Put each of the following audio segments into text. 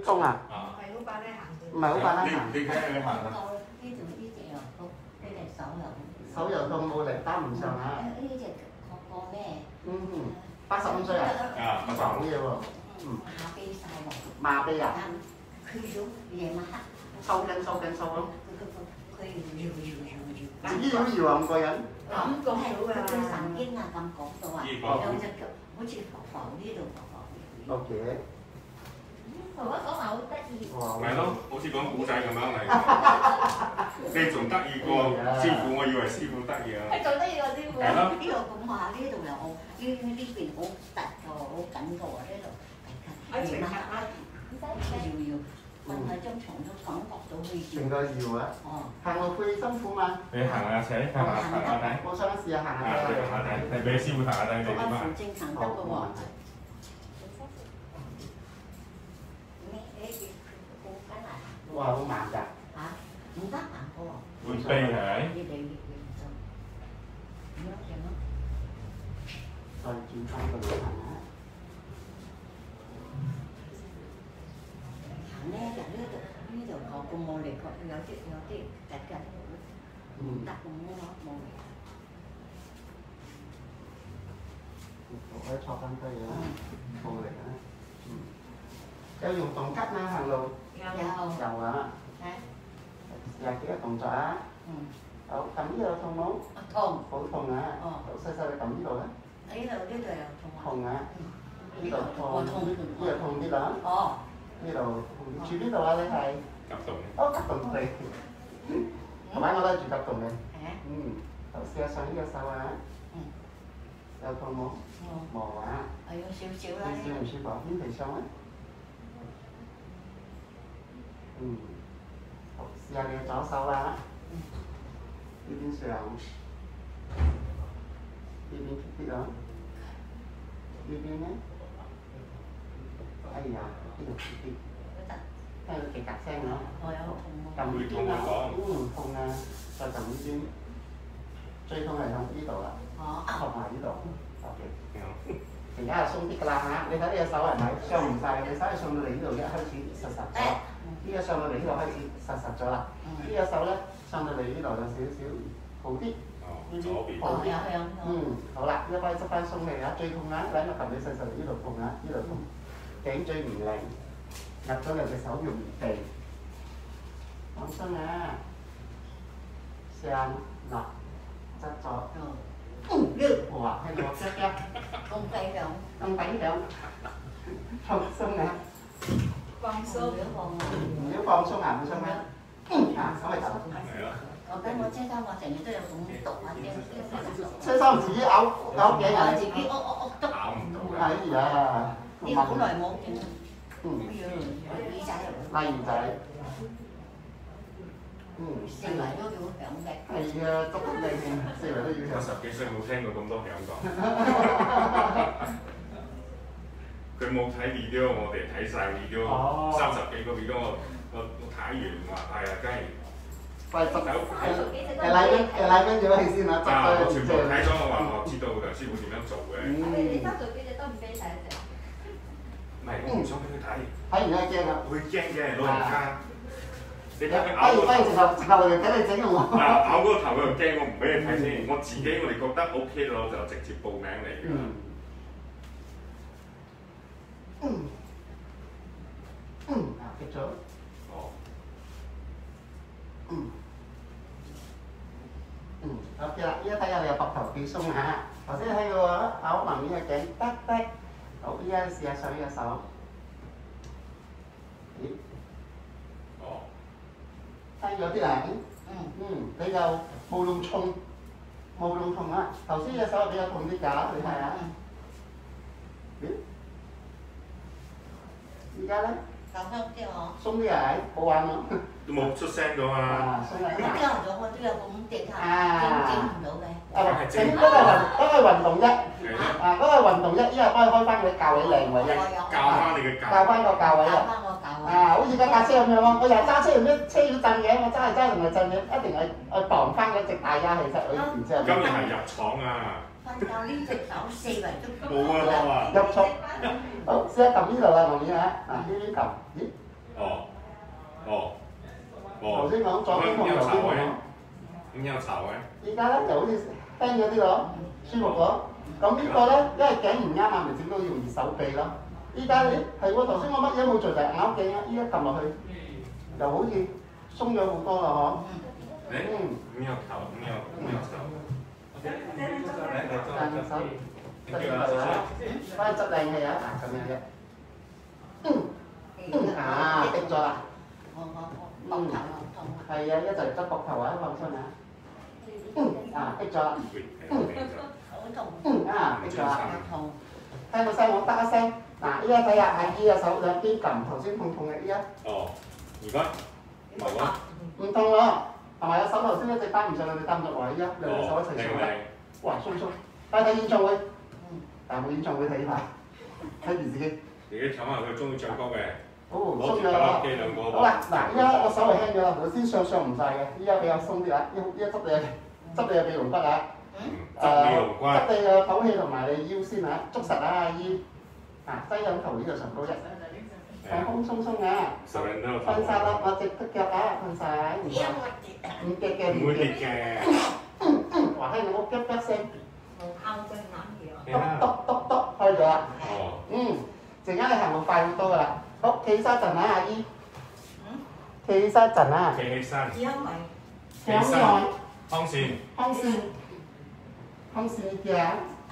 鐘啊？ 唔係好快咧行嘅。 唔係好快啦行。 你睇下你行啦。 呢隻又好，呢隻手又好。 手又痛冇力，擔唔上啊！ 呢隻個咩 85歲啊？ 啊， 唔講嘢喎。 麻痹晒喎。 麻痹啊？ 佢要夜晚黑。 收緊咯。 佢搖。 自己點搖啊？咁過癮。 感覺到㗎。 佢神經啊咁講到啊，有隻腳好似浮呢度浮。 OK。 婆婆講話好得意。 咪咯，好似講古仔咁樣嚟。你仲得意過師傅，我以為師傅得意啊。 係仲得意過師傅。 係咯。 呢度咁話，呢度又好，呢邊好突㗎喎，好緊㗎喎，呢度。夜晚黑搖。瞓喺張床都感覺到佢成個搖啊！行路會辛苦嘛？ 你行下請，行下睇。 我想試下行下睇。 行下睇，係俾師傅行下睇你點啊？ 扶正行得㗎喎。 哇！好慢㗎。 嚇？唔得行㗎喎。 會飛係咪？ 再轉翻個路行啊！ 行咧就呢度學過冇嚟過，有啲突㗎，唔得咁咯，冇嚟。 我可以坐翻低嘅，冇力啊！有用動吉嗎？行路？有啊！廿幾個動作啊！好，撳呢度痛冇？ 痛。 好痛啊！好細細你撳呢度咧。 呢度又痛啊！ 痛啊！呢度痛，呢度痛啲啦。 哦。 呢度住邊度啊？你係？ 急動。 哦，急動嚟。同埋我都係住急動嘅。好，試下上呢個手啊。有痛冇？冇啊。 有少少啦。 少唔舒服？邊地上咧？好，試下你嘅左手啊。呢邊上，呢邊貼啲啊。呢邊咧？哎呀，呢度貼啲。聽到極格聲咯。撳呢邊啊，痛啊！再撳呢邊，最痛係向呢度啦，同埋呢度。OK。而家係鬆啲㗎啦嚇，你睇你隻手係咪上唔晒？你手係上到嚟呢度一開始實咗，呢個上到嚟呢度開始實咗啦。呢個手咧上到嚟呢度有少少好啲。 左邊。 好啲。 好啦，一開執翻鬆氣啊！最痛啊！嚟我撳你細細嚟呢度痛啊！呢度痛，頸椎唔靈。入咗嚟隻手用地，放鬆啊！上落側咗，哇！喺度側嘅，咁低響，放鬆啊！ 放鬆。 唔要放鬆啊！唔鬆咩？手係咁。 我跟我車衫，我成日都有咁讀啊啲。 車衫自己咬頸啊！ 自己篤。 咬唔到。 哎呀！ 呢好耐冇見。耳仔。 拉耳仔。 四圍都要響嘅。 係啊，捉得你四圍都要響。 我10幾歲冇聽過咁多響講。佢冇睇 video， 我哋睇晒 video， 30幾個 video， 我睇完話係啊，梗係。 快執手，嚟跟住戲先啊！ 我全部睇咗，我話我知道梁師傅點樣做嘅。 你3幾隻都唔俾睇隻。 唔係，我唔想俾佢睇。 睇完咧驚啊！ 會驚嘅，老人家。你睇佢咬。不如直頭嚟俾你整我。 咬嗰個頭佢又驚，我唔俾你睇先。我自己我哋覺得 OK 咯，就直接報名嚟㗎。結咗。哦。OK 啦，依家睇下你個膊頭幾鬆嚇。頭先睇過咬埋面嘅頸得。好，依家試下上呢個手。咦？哦。低咗啲啦。你就冇咁痛啊！頭先隻手係比較痛啲㗎，你睇下。咦？依家咧？ 鬆啲喎。 鬆啲係，好玩咯。 都冇出聲咗嘛。 你交咗我都有咁跌下，整唔到嘅。 整嗰個運動啫。嗰個運動啫，依家可以開翻佢教位靚位啫。 教翻你嘅教翻個教位啊！好似架架車咁樣咯，我又揸車，車要震嘅，我揸同埋震嘅，一定係綁翻嗰隻大家其實佢然之後。 今日係入廠啊！ 瞓覺呢隻手四圍都冇啊！ 入廠。好，試下撳呢度啦，後面啊，呢邊撳，咦？ 頭先講左邊痛右邊痛咯。 咁有巢嘅。 依家咧就好似輕咗啲咯，舒服咗。咁呢個咧，因為頸唔啱啊，咪整到容易手臂咯。依家你係喎，頭先我乜嘢都冇做，就係拗頸啊！依家撳落去，又好似鬆咗好多啦，嗬。 唔有頭，唔有頭。 隻手執靚佢啊，幫佢執靚佢啊，嗱咁樣嘅。啊，滴咗啦。係啊，一就執膊頭啊，放鬆啊。啊，滴咗啦。啊，滴咗啦。聽到聲我得一聲。嗱，依家睇下阿姨嘅手兩邊撳，頭先痛痛嘅依家。 而家唔痛喎，同埋有手頭先一隻擔唔上，兩隻擔唔落嚟，依家兩隻手一齊上得。哇，鬆鬆！但係睇演唱會，但係冇演唱會睇下，睇電視機。 自己搶下佢中意唱歌嘅。 哦，鬆咗啦。好啦，嗱，依家個手係輕咗啦，頭先上唔晒嘅，依家比較鬆啲啦。依家執你嘅鼻龍骨啊。執你嘅唞氣同埋你腰先啊，捉實啊，阿姨。啊，擠緊頭呢個唇膏啫，放鬆鬆鬆啊，瞓晒啦，我隻腳啊，瞓晒，唔跌嘅， 唔會跌嘅。 話聽到我噏噏聲， 敲篤開咗啦。陣間你行路快好多噶啦。好，企起身陣啊，阿姨。企起身陣啊。 企起身。 向內。 康線。 康線呢啲啊。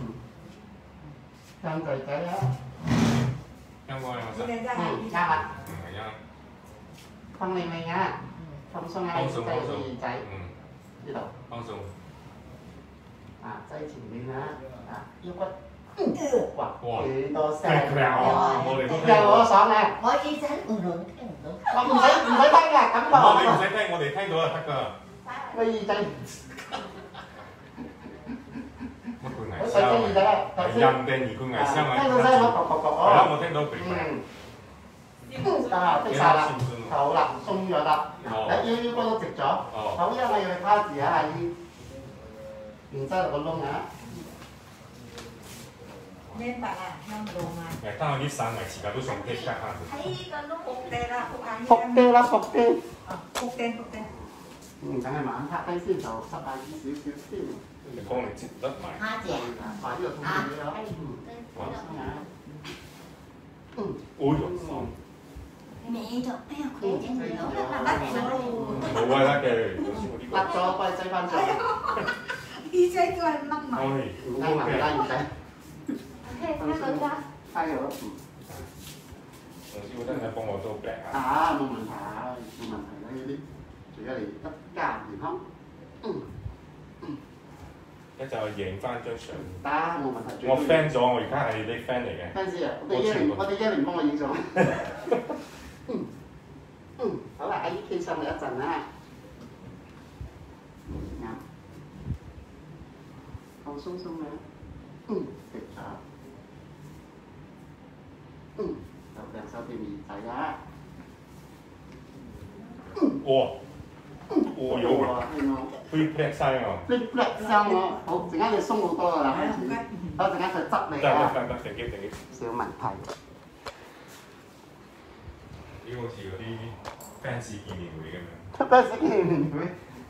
向仔仔啊。 啱我啱啦。放靚靚啊，放鬆啊，耳仔，呢度。 放鬆。 啊，擠前面啊，啊腰骨，哇，幾多聲啊！又我爽啊！ 我耳仔唔聽唔到。 我唔使聽㗎，感覺。 你唔使聽，我哋聽到就得㗎。 個耳仔。 乜佢我細隻耳仔啊！頭先。 人定而佢危聲啊！ 聽到聲我覺係啦，我聽到佢。 啊，滴晒啦，好啦，鬆咗啦。腰骨都直咗。好，因為我要你趴住啊，阿姨。然之後個窿啊。 明白啦，向路啊。 誒，當我啲散圍時間都送機㗎嚇。 睇個都仆地啦， 仆地啦，仆地。 仆地。 梗係慢拍低先，就濕下啲少少先。 你幫你接得埋。 蝦姐。 把呢個痛住你咯。放鬆啊。 哦喲，爽。 歪咗，哎呀，佢整唔到， 冇啊，得嘅。 甩咗，幫你擠翻上。 耳仔都係甩埋。 拉埋耳仔。係咯。 老師，真係幫我都病下。 啊，冇問題啦，呢啲，最緊要一家健康。 一就贏翻張相。 得，冇問題。 我 friend 咗，我而家係你 friend 嚟嘅。 fans 啊，我哋一年幫我影相。好啦，阿姨企上嚟一陣啦。啱。放鬆鬆啊。直咗。就兩手掂耳仔啊。 哇！我有啊，飛劈聲啊！ 飛劈聲喎，好，陣間你鬆好多㗎啦，開始。好，陣間就執你啊。 得，定機。 小問題。 呢好似嗰啲 fans 見面會咁樣。 fans 見面會。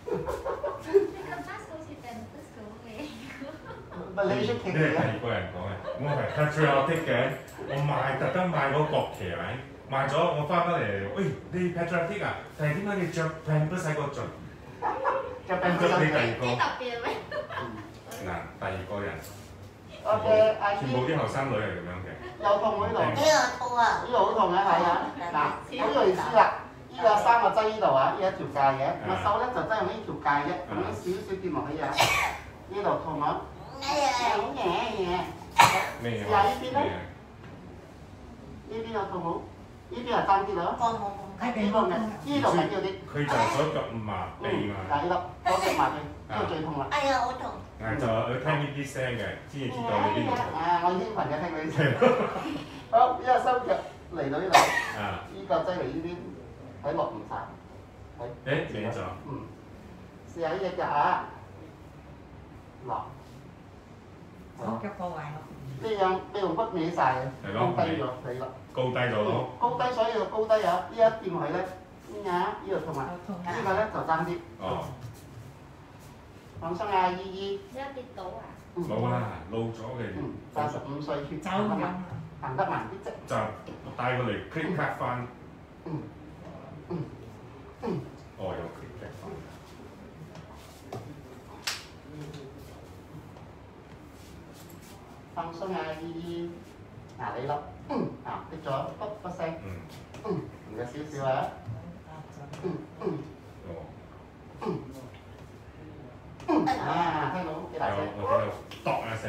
咪你出奇嘅。 第二個人講嘅，我係 patriotic 嘅，我特登買嗰國旗係咪？買咗我翻返嚟，喂，你 patriotic 啊？但係點解你着 pamper 細個着？ 着 pamper 你第二個。 幾特別咩？ 嗱，第二個人。全部啲後生女係咁樣嘅。 有痛喺度。 呢個痛啊！ 呢個好痛啊，係啊。嗱，咁類似啦。呢個三個擠呢度啊，呢一條界嘅。個手咧就擠用呢條界啫，咁樣少少掂落去啊。呢度痛啊。好嘢。 咩試下呢邊咧？呢邊有痛冇？呢邊係爭啲咯。呢度緊要啲。 佢就係左腳麻痹嘛。 嗱呢粒左腳麻痹，呢個最痛啦。 哎呀，好痛！ 就佢聽呢啲聲嘅，先至知道你邊度痛。 我興奮嘅聽你聲。好，呢個收腳嚟到呢度。呢個擠嚟呢邊，睇落唔晒。 誒，歪咗。 試下呢隻腳啊，落。 手腳過壞咯。 呢樣你用骨歪晒嘅，高低咗你啦。 高低咗咯。 高低所以就高低啊！呢一掂佢咧，呢度痛啊，呢個咧就爭啲。 哦。 放鬆啊，依依。 一跌到啊！ 老啦，老咗嘅。 85歲血走行得緊慢，行得慢啲啫。 就帶過嚟 click back 翻。哦，有 click back 翻。 放鬆啊，依依。嗱你咯，跌咗，卜卜聲。唔該少少啊。啊，聽到幾大聲？ 我聽到篤一聲。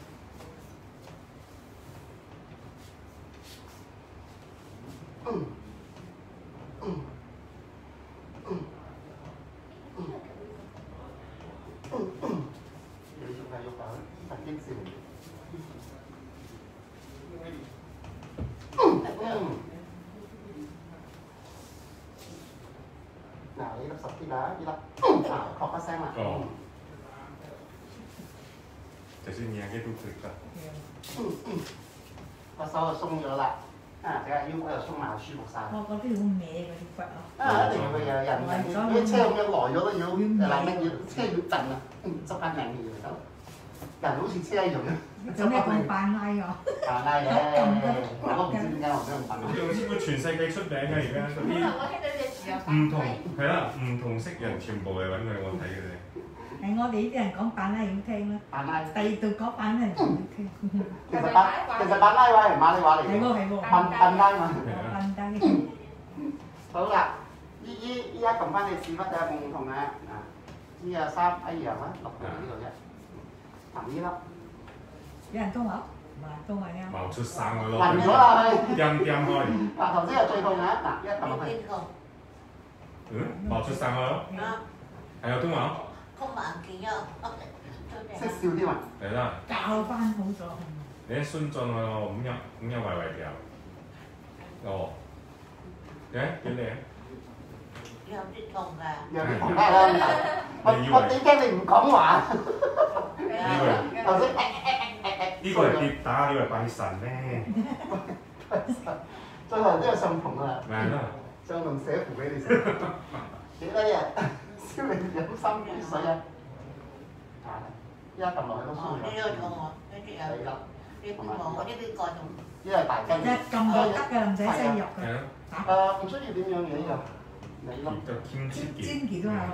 嗱，你粒實啲啦，呢粒，確一聲啦。 就是你嘅都 click 啦。 個手就鬆咗啦，啊，隻腰骨又鬆埋，舒服晒。 我嗰啲好歪嗰啲骨啊。 一定要嘅人，啲車咁樣來咗都要，嗱乜嘢車要震啊，執翻靚嘅嘢嚟得。人好似車一樣嘅。 做咩講扮拉㗎？ 扮拉嘅，我都唔知點解我想扮拉。 用師傅全世界出名嘅而家嗰啲唔同係啦，唔同色人全部嚟揾佢我睇嘅啫。 係我哋呢啲人講扮拉好聽啦， 扮拉。 第二度講扮拉唔好聽。 其實扮拉話係馬來話嚟嘅。 係喎係喎。 扮拉嘛。 扮拉。 好啦，依家撳翻你屎忽睇下冇唔同啊！呢個衫一樣啦，落到呢度啫。撳呢粒。 有人通話？唔係通話啱。 冒出生嘅咯。 暈咗啦佢。 掂開。 嗱頭先係最痛嘅，嗱一撳落去。 冒出生嘅咯。係有通話？ 通話見咗， 識笑添啊！ 係啦。 教翻好咗。 你一孫進我五一圍掉。哦。幾靚？ 有啲痛㗎。 有啲痛啦，我點解你唔講話？頭先呢個係跌打，呢個係拜神咧。 最後都有相同啊！ 係啦。 相同寫符俾你食。幾多日？燒你飲心啲水啊！依家撳落去都舒服。 呢個痛喎，呢啲有。呢邊我呢邊過痛。 呢係大筋。 一撳就得㗎，唔使西藥㗎。 唔需要點樣嘢㗎？你咯。 就堅持嘅。 煎幾都係。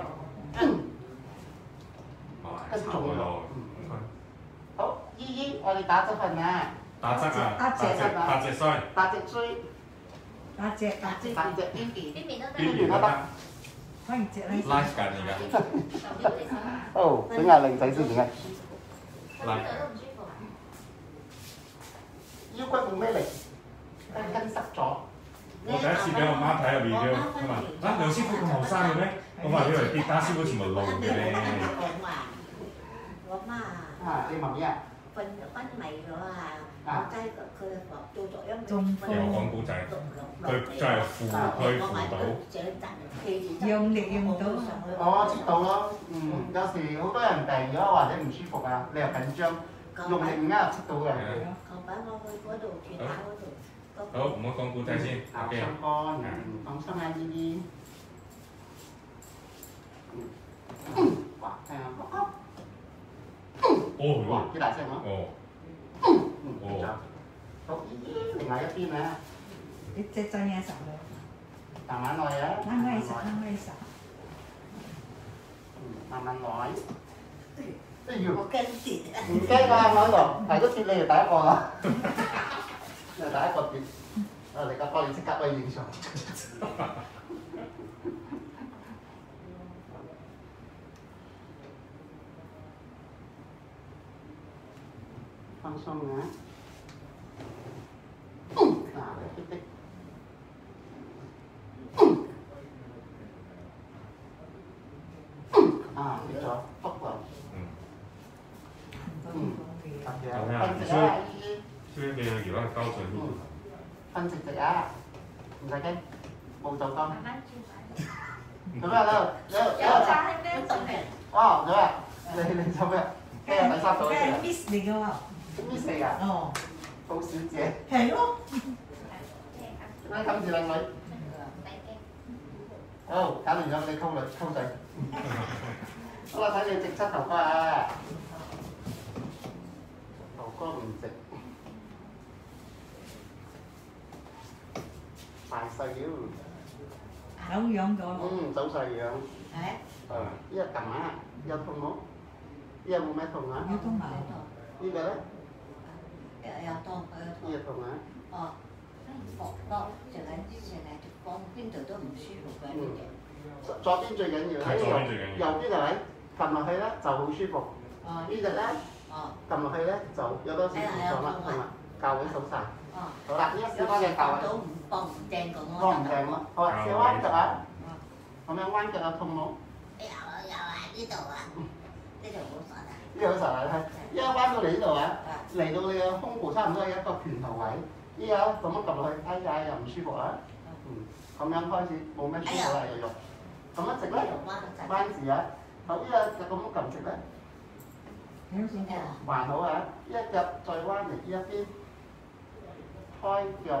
跟住仲有。好，依我哋打側份啊。 打側啊！打隻衰。 打隻衰。 打隻。 邊邊都得。 可以隻咧。 拉緊而家。 哦，整下靚仔先點解？ 拉。 腰骨冇咩力，筋塞咗。 我第一次俾我媽睇入 video，佢話：梁師傅咁後生嘅咩？我話以為跌打師傅全部老嘅咧。 我媽啊，你媽咪啊？ 昏迷咗啊！我雞佢做咗一有講古仔，佢就係扶到。 用力用到。 我知道咯，有時好多人病咗或者唔舒服啊，你又緊張，用力唔啱就出到嘅。 我去嗰度跌打嗰度。 好，唔好講古仔先。 咬傷肝，放心啊，依啲。哇，聽下。哇，幾大聲啊！好，另外一邊啊。 你隻真嘢實咯。 慢慢來啊。 慢慢實，慢慢實。 慢慢來。 我驚跌。 唔驚㗎，我喺度。係都跌你係第一個啦。你係第一個跌。你個幫你即刻可以影相。放鬆啊！嗱，你滴滴。啊，跌咗，篤喎。分直啊！ 需要嘅如果係高水啲。 分直直啊！唔使驚，冇做工。做咩咧？你哦，做咩？你做咩？ 跟住第三組係 miss 嚟嘅喎。 miss 嚟㗎？哦，好小姐。 係咯。 點解冚住靚女？好，搞掂咗你溝仔。好啦，睇你直側頭哥啊！頭哥唔直，大細了。 走樣咗。 走細樣。依個撳啊，有痛冇？依個冇咩痛啊？ 有痛冇？ 呢個咧？ 有痛， 呢個痛啊？ 哦，服多，成日講邊度都唔舒服嘅呢隻。 左邊最緊要，喺右邊係咪？撳落去咧就好舒服。呢隻咧，撳落去咧就有多少唔爽啦，係嘛？教位數晒。好啦，呢一小班嘅教位。 幫唔正咁咯。 幫唔正咯。好啊，試彎腳啊！咁樣彎腳有痛冇？ 有啊，呢度啊，呢度好實啊。 呢度好實啊，係。依家彎到嚟呢度啊，嚟到你嘅胸部差唔多係一個拳頭位。依家咁樣撳落去，哎呀又唔舒服啊。咁樣開始冇咩舒服啦，又肉。咁一直咧，彎字啊，好依個就咁樣撳直咧，還好啊！一腳再彎嚟呢一邊，開腳，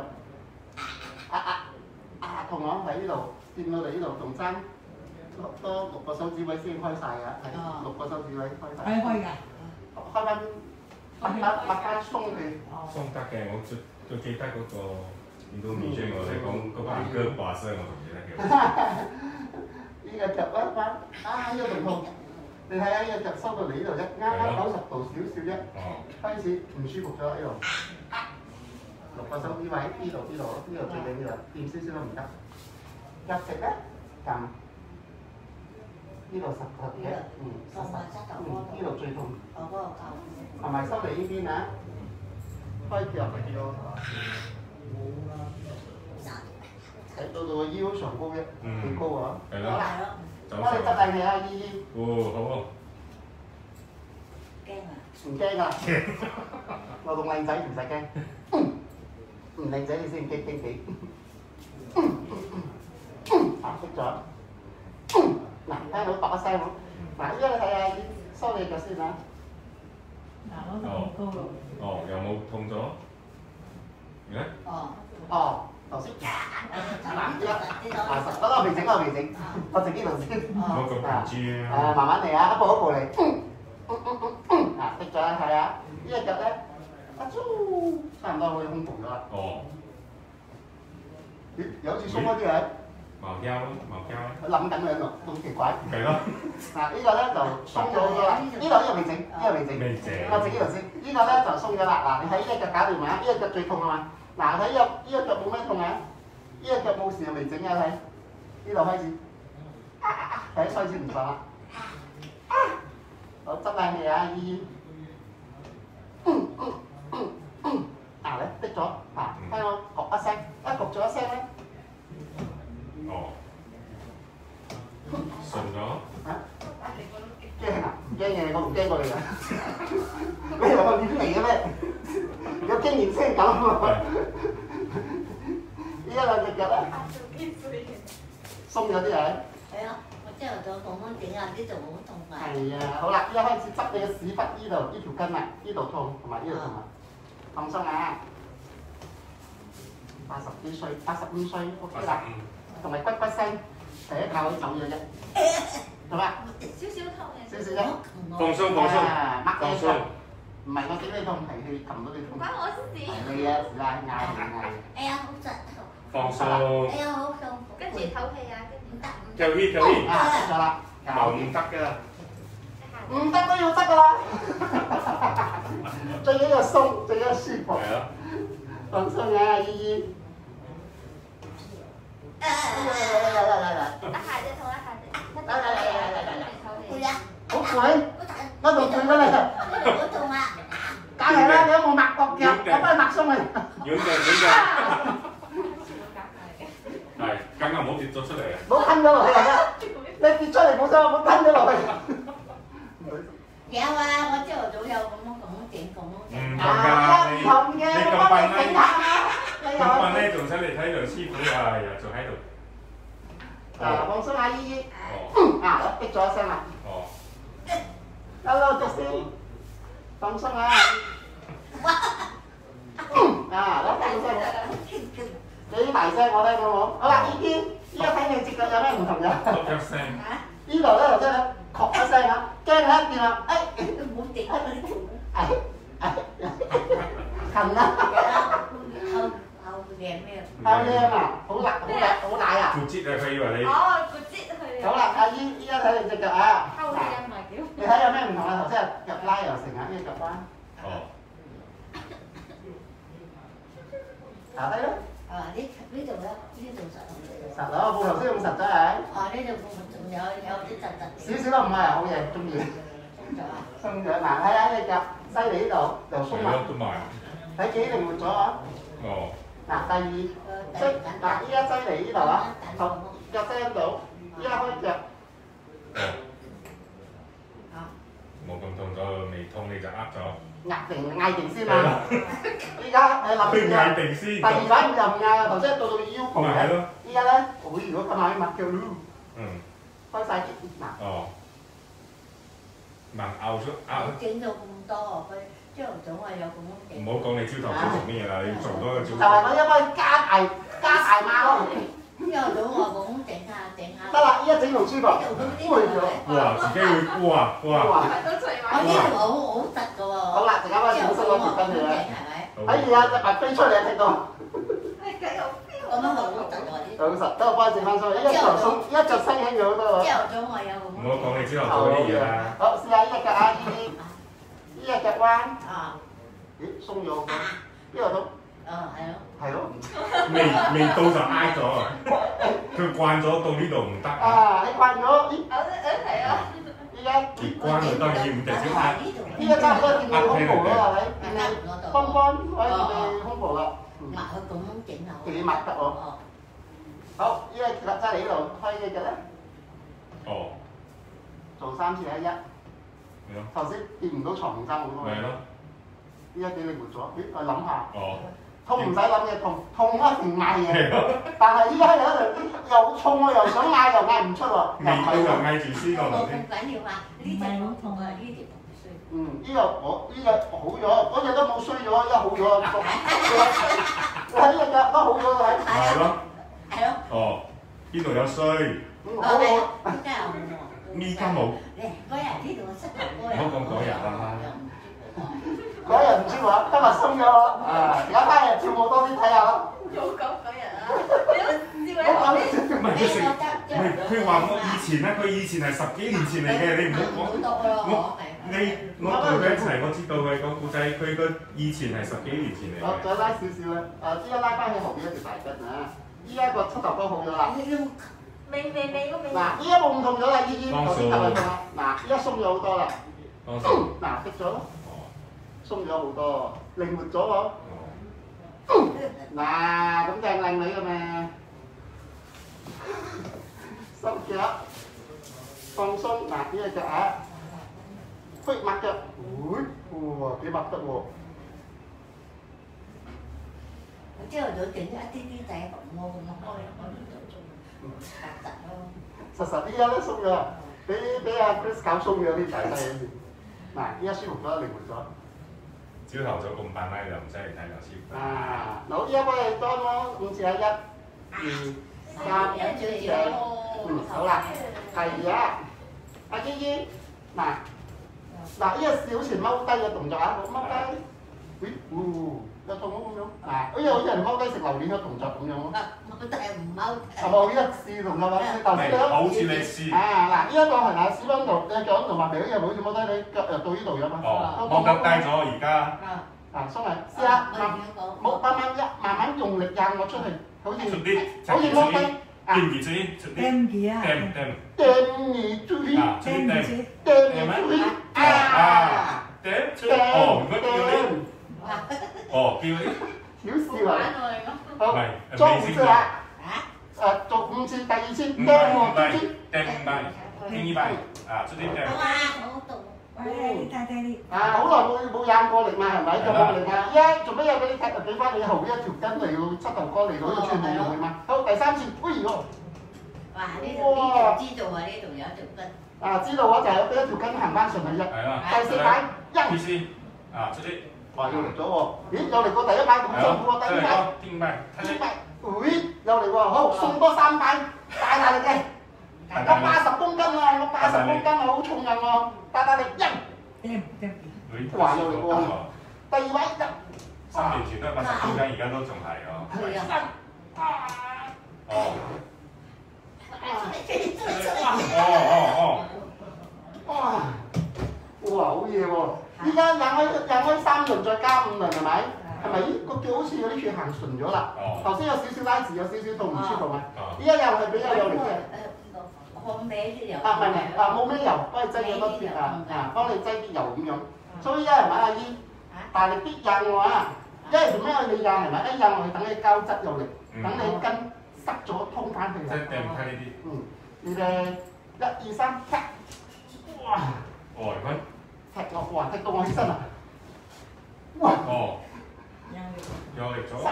同我喺呢度掂到你呢度仲爭多6個手指位先開晒㗎，係6個手指位開晒。 開㗎。 開翻，擘翻鬆佢。 鬆得嘅，我最記得嗰個見到面書我哋講嗰班歌把聲，我仲記得嘅。呢個腳一翻，呢個仲痛。你睇下呢個腳收到你呢度啫，啱90度少少啫，開始唔舒服咗呢度。6個手指位，呢度最緊要啦，掂少少都唔得。腳直咧，撳。呢度實嘅，實。呢度最痛。同埋收嚟呢邊啊，開腳。到個腰上高嘅，幾高啊？ 係咯。 我哋執大氣啊，姨姨。 好啊。 驚啊？ 唔驚㗎，我同靚仔唔使驚，唔靚仔你先驚幾。識咗。嗱，聽到噥一聲冇？嗱，依家你睇下，收你腳先啊。 嗱，嗰度好高咯。 有冇痛咗？ 頭先嗱，嗰個未整，我整呢度先。 冇咁大支啊！ 慢慢嚟啊，一步嚟。識咗啦，係啊，呢隻腳咧，差唔多可以胸部咗啦。有好似鬆開啲嘅。 毛膠。 佢諗緊喺度，好奇怪。 係咯。 嗱，呢個咧就鬆咗好多啦。呢個未整。我整呢度先。呢個咧就鬆咗啦。嗱，你睇呢隻腳搞掂未啊？呢隻腳最痛啊嘛。嗱，睇呢隻腳冇咩痛啊？呢隻腳冇事又未整啊？睇呢度開始，睇開始唔爽啦。好，執靚氣啊，姨姨。咧滴咗，聽我焗一聲，一焗咗一聲咧。 順咗。 驚啊！唔驚嘅，我唔驚過你㗎。你係我點嚟嘅咩？有經驗先咁喎。依家兩隻腳咧，鬆咗啲嘢。 係啊，我朝頭早講翻整啊，呢度好痛啊。 係啊，好啦，依家開始執你嘅屎忽呢度，呢條筋啊，呢度痛同埋呢度痛啊，放鬆啊。80幾歲、85歲 OK 啦，同埋骨聲，第一教佢走嘢啫，係嘛？ 少少痛嘅。 少少啫。 放鬆。 放鬆。唔係我整你痛，係佢撳到你痛。 關我事。 係你啊，是啦，嗌。 哎呀，好實。 放鬆。 哎呀，好痛。跟住唞氣啊，跟住唞氣。 得咗啦。 冇唔得㗎。 唔得都要得㗎啦。最緊要鬆，最緊要舒服。 係啊。 放鬆啊，姨姨。 得下隻痛，攰啊！ 好攰，我仲攰過你。 好痛啊！ 梗係啦，你有冇抹角腳？我幫你抹鬆佢。 軟嘅。係，梗係唔好跌咗出嚟啊！ 唔好吞咗落去啊！你跌出嚟冇所謂，唔好吞咗落去。 有啊，我朝頭早有咁整。 唔同㗎，你咁笨咧，咁笨咧，仲使你睇梁師傅啊？又仲喺度。 放鬆下姨姨。逼咗一聲啦。 哦。 Hello，隻先。 放鬆啊！啊，攞放聲，幾大聲我聽到冇？好啦，依邊依家睇你隻腳有咩唔同嘅？ 一聲。 呢度咧就真係確一聲啊！驚你一掂啊！ 冇跌開嗰啲條。 近啦。 後靚咩？ 後靚啊！好大啊！ 骨折啊！佢以為你。 哦，骨折佢。 好啦，阿姨依家睇你隻腳啊！ 後靚咪叫。 你睇有咩唔同啊？頭先係腳拉又成啊，呢個腳彎。 哦。 下低啦。 呢度咧，呢度實。 實咯，布頭先用實咗係。 呢度仲有啲實實。 少少都唔係，好嘢，中意。鬆咗嗱，睇下你腳犀利呢度就鬆埋。 都埋。 睇幾靈活咗啊！ 哦。 嗱，第二，嗱，依家擠嚟呢度啊，腳擠喺度，依家開腳。 冇咁痛咗，未痛你就呃咗。 嗌定先嘛！依家你諗住嗌定先。 第二擺就唔嗌啦，頭先到腰部嘅。依家咧，如果今晚抹腳開晒嗱。 哦。盲拗出拗。 整到咁多，佢朝頭早我有咁樣整。 唔好講你朝頭早做咩嘢啦，你做多個朝。 就係我一幫加大碼咯。 朝頭早我咁整下。 得啦，依家整到舒服。 哇！自己會哇！ 我呢度好實㗎喎。 好啦，陣間我小心攞條筋嚟啦。哎呀，隻白飛出嚟聽到。 咁樣好實喎啲。 好實，等我幫你整翻鬆，一着身輕咗好多喎。 朝頭早我有咁。 唔好講你朝頭早啲嘢啦。 好，試下呢隻腳啊，呢隻腳彎。咦，鬆咗好多。呢個都。係咯。 未到就挨咗，佢慣咗到呢度唔得。 你慣咗？咦？ 係啊。 依家。 越慣就當然唔直接挨。 依家差唔多掂你胸部啦，係咪？掂你幫可以掂你胸部啦。 抹佢咁樣整啊。 幾抹得喎？好，依家腳揸嚟呢度，開呢隻腳咧。 哦。 做3次喺一。 係咯。 頭先掂唔到床爭好多。 係咯。 依家幾靈活咗，咦？我諗下。 哦。 痛唔使諗嘅痛，痛一定嗌嘢。但係依家有一樣又痛我又想嗌又嗌唔出喎。 未到就嗌住先喎，頭先。 唔緊要啊，呢隻好痛啊，呢條唔衰。 呢個好咗，嗰隻都冇衰咗，依家好咗。呢隻腳都好咗啦， 係咯。 係咯。 哦，邊度有衰？依家冇。 嗰日呢度膝頭哥唔好講嗰日啦。 嗰日唔舒服啊，今日鬆咗咯。而家翻嚟跳舞多啲睇下咯。 冇講嗰日啊！你都笑你唔係佢食，佢話我以前咧，佢以前係10幾年前嚟嘅，你唔好講。我同佢一齊，我知道佢講故仔，佢個以前係10幾年前嚟嘅。 再拉少少啦，依家拉翻起後邊一條大筋啊！依家個膝頭哥好咗啦。 未個未。 嗱，依家冇咁痛咗啦，依頭先頭係痛啦。嗱，依家鬆咗好多啦。嗱，逼咗咯。鬆咗好多，靈活咗喎。嗱，咁正靚女嘅咩？收腳，放鬆。嗱，呢隻腳啊，屈抹腳。哇，幾抹得喎！ 朝頭早整一啲仔咁我咁開呢度做實咯。 實依家都鬆咗，俾阿 Chris 搞鬆咗啲大細嗰啲。嗱，依家舒服咗，靈活咗。 朝頭早咁扮拉就唔使嚟睇老師。 好，依家幫你裝咯，5次喺1、2、3、4。好啦，係啊，阿姨姨，嗱，呢個小前踎低嘅動作啊，踎低，有痛咁樣，好似人踎低食榴蓮嘅動作咁樣咯。 踎低唔踎。 冇呢個試動作啦，你頭先都好似你試。 嗱，呢一個係屎忽度，你腳同埋鼻又好似踎低，你腳又到呢度㗎嘛。 踎腳低咗而家。 鬆嚟，試下，冇慢慢用力壓我出去，好似踎低。 掂住先，出啲。 掂住啊！ 掂住啲。 掂住。 掂出。哦，唔該叫你。哦，叫你。 小事嚟。好，做5次啊！做5次，第2次掂喎，掂住。 掂100，出啲掂。 喂，大力。 好耐冇硬過力嘛，係咪？做冇力啊！依家做乜嘢俾你睇？俾翻你後邊一條筋嚟到膝頭哥嚟到呢個寸嚟用嘛。好，第3次，哎呦！ 哇！呢度知道啊，呢度有一條筋。 知道我就係俾一條筋行翻上嚟啫。 係啦。 第4擺1、 啊，出去。 哇，又嚟咗喎！咦，又嚟過第一擺咁辛苦喎，第二擺。 邊擺？ 邊擺？咦，又嚟喎！好，送多3擺，大力嘅。我80公斤啊！我80公斤啊，好重人喎！大力一。哇，又嚟喎！第二位一。 3年前都係80公斤，而家都仲係哦。 係啊。 哦。 哇，好嘢喎！依家引開3輪，再加5輪係咪？係咪？個腳好似有啲血行順咗啦。頭先有少少拉字，有少少痛唔舒服嘛。依家又係比較有力嘅。 放咩啲油？ 唔係冇咩油，幫你擠幾多啲幫你擠啲油咁樣。所以依家係咪阿姨大力啲印我啊？因為做咩你印係咪？一印落去等你膠質有力，等你筋塞咗通翻佢。 即係掟唔開呢啲。 你哋1、2、3，踢！哇！ 哦，而家踢落，哇！踢到我起身啦！哇！ 哦，有力咗。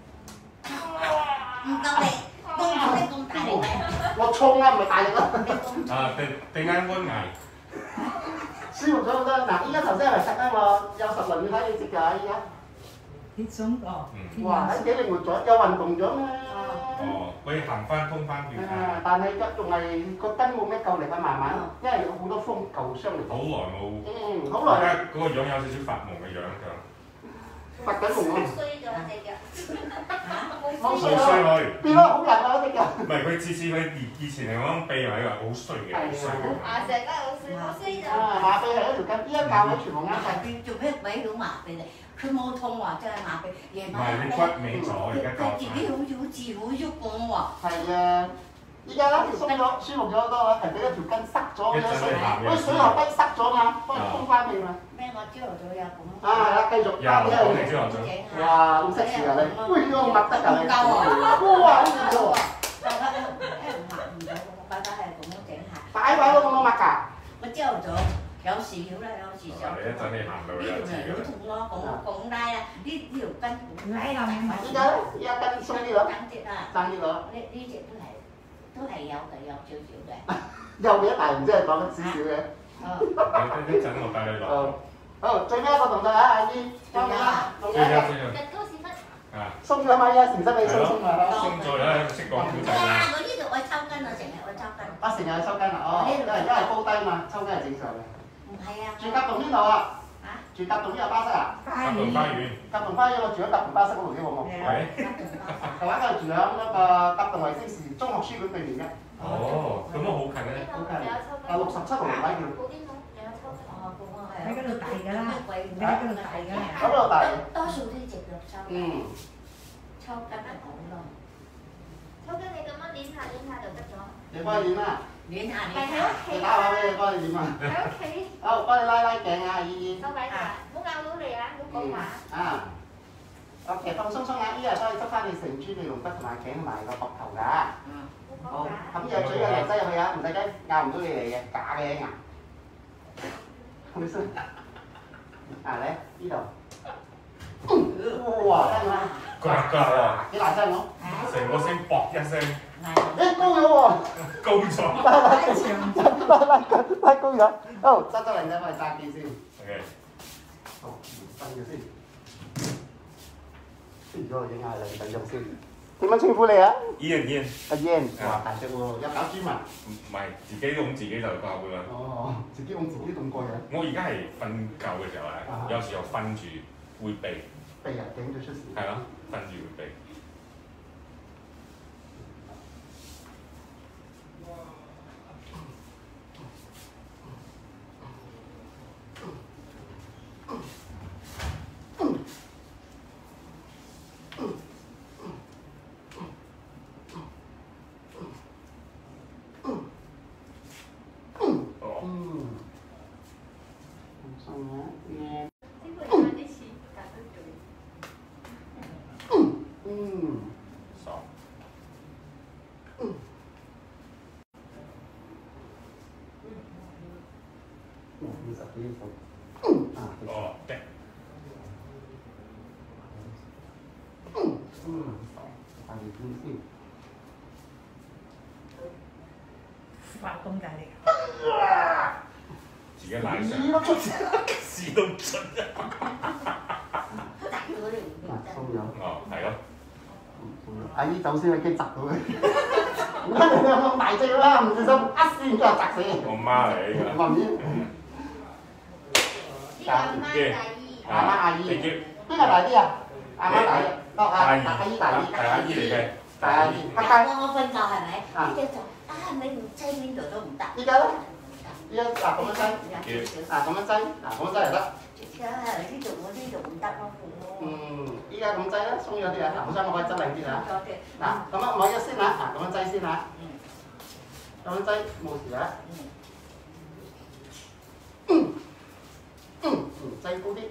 唔夠力，都冇你咁大力。 我衝啊，唔係大力啊！ 啊，突然間溫危。 舒服咗好多。嗱，依家頭先係咪踢啊？我有10輪，你睇你隻腳依家。 啲鬆哦。 哇！喺幾靈活咗，有運動咗咩？ 哦，可以行翻通翻血。 但係腳仲係個筋冇咩夠力啊，慢慢，因為有好多風舊傷嚟。 好耐冇。 好耐。 而家嗰個樣有少少發夢嘅樣㗎。 發緊夢啊！ 衰咗隻腳。 冇衰佢。 變咗好人啊！隻腳。 唔係佢次佢以前係講鼻係話好衰嘅，好衰嘅。 成日都好衰咗。 麻痹係一條筋，依家教佢全部啱晒。 做咩鬼佬麻痹嚟？佢冇痛話真係麻痹，夜晚唔係你骨尾咗，而家佢自己好似好自好喐咁喎。 係啊，依家咧鬆咗，舒服咗好多啦，係俾一條筋塞咗嘅水，嗰水喉逼塞咗嘛，幫你通翻氣嘛。 咩？我朝頭早有咁。 係啦，繼續。 又講嚟朝頭早。 哇，咁識事啊你！喂，呢個麥得㗎你。 夠啊！ 哇，好掂喎！ 大家都抹唔到，我覺得係咁樣整下。 擺位都咁樣抹㗎。 我朝頭早有時曉啦，有時就。 你一陣你行到呢條咪好痛咯，咁拉啊！呢條筋拉落去咪。 依家筋鬆啲咯。 爭啲啊！ 爭啲咯。 呢隻都係有嘅，有少少嘅。 有嘅，但係唔知係講緊少少嘅。 一陣我帶你落。 好，最尾一個動作啊，阿姨，幫你啦， 最後日高屎忽。 啊！ 鬆咗嘛，依家成身你鬆鬆啊。 鬆咗啦，識講古仔啦。 我呢度我抽筋啊，成日我抽筋。 成日去抽筋啊，哦，因為高低嘛，抽筋係正常嘅。 唔係啊。住甲洞邊度啊？住甲洞邊有巴士啊？ 甲洞花園。 甲洞花園我住喺甲洞巴士嗰度啫，好冇？ 係。 台灣嗰度住喺嗰個甲洞衛星市中學書館對面嘅。 哦，咁啊好近咧。 好近。67號位叫。 喺嗰度大㗎啦，你喺嗰度大㗎啦。 喺嗰度大。 多數都隻腳抽。抽筋係咁咯。 抽筋你咁樣攣下就得咗。 你幫佢攣啦。 攣下。 你打話俾你幫你攣啊。 喺屋企。 好，幫你拉頸啊，姨姨。 收緊佢，唔好咬到你啊，唔好講話。 OK，放鬆鬆啊！依日幫你執翻你成豬嘅龍骨同埋頸同埋個膊頭㗎。好，咁有嘴嘅嚟擠入去啊，唔使驚，咬唔到你嚟嘅，假嘅牙。好先。咧呢度。哇！聽嘛？ 喎。 幾大聲我？ 成個聲搏一聲。 高咗喎！ 高咗。 拉高咗。好，執嚟幫你揸機先。 OK。 好，伸咗先。如果影下你等陣先。點樣稱呼你啊？Ian。阿 Ian。哇，大隻喎，有搞專文。 唔係，自己擁自己就夠㗎啦。 哦，自己擁自己咁過癮。 我而家係瞓覺嘅時候咧，有時候瞓住會避。 避啊，頸咗出事。 係咯，瞓住會避。 發咁大力。 自己拉上。試到盡鬆咗。 哦，係咯。 阿姨走先，佢驚窒到佢。唔得，你咁大隻啦，唔小心一先真係窒死。 我媽嚟㗎。 媽咪。 呢個阿媽大姨。 阿媽阿姨。邊個大啲啊？阿媽大啲。哦，阿姨大啲。 係阿姨嚟嘅。 係阿姨。 我瞓覺係咪？呢隻就你唔擠邊度都唔得。 依家咧？依家嗱咁樣擠。咁樣擠，咁樣擠就得。 呢度我呢度唔得咯。 依家咁擠啦，鬆咗啲啊！嗱，好想我可以執靚啲啊！嗱，咁啊，我一先啦，嗱，咁樣擠先啦。咁樣擠冇事啦。擠高啲，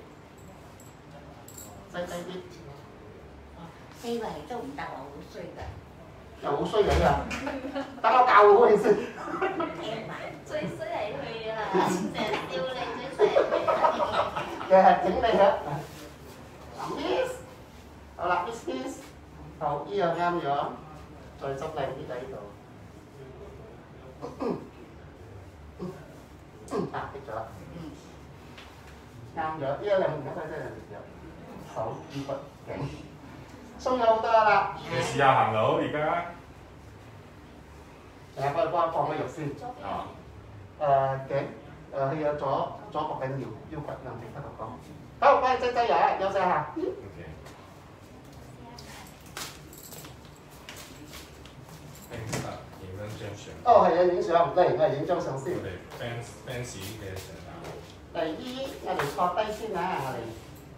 擠低啲。 四圍都唔得，我好衰㗎。 又好衰嘅啊！等我教好你先。 最衰係佢啦，成日笑你最衰係佢。 日日整你嘅。Miss， 好啦 ，Miss， 好，依樣啱咗，再執靚啲喺度。跌咗啦。啱咗，依家兩唔該真係跌咗。手、腰骨、頸，鬆咗好多啦。 你試下行路而家。 幫個肉先。頸，佢有左膊緊腰骨兩邊得個講。好，幫你擠嘢，休息下。哦，係啊，影相，嚟，我哋影張相先。 我哋 fans 嘅相啊。 嚟姨，我哋坐低先啦，我哋。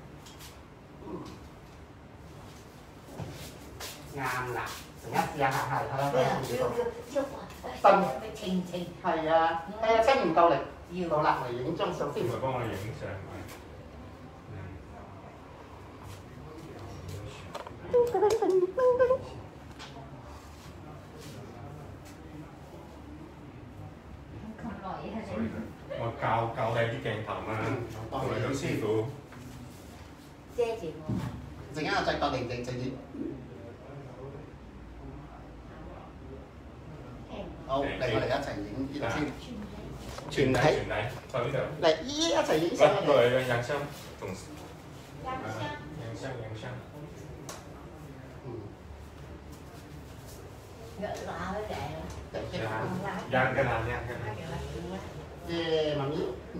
啱啦，陣間試下行下睇啦。真。係啊，係啊，真唔夠力。要到啦，嚟影張相先。 幫我影相。我教你啲鏡頭嘛，同埋咁師傅。 遮住我。 陣間我再過嚟整整啲。好，嚟我哋一齊影呢度先。全體。 到呢度。 嚟姨一齊影相。 過嚟影相，同。 影相。 Yang cái nào. Yeah, mami.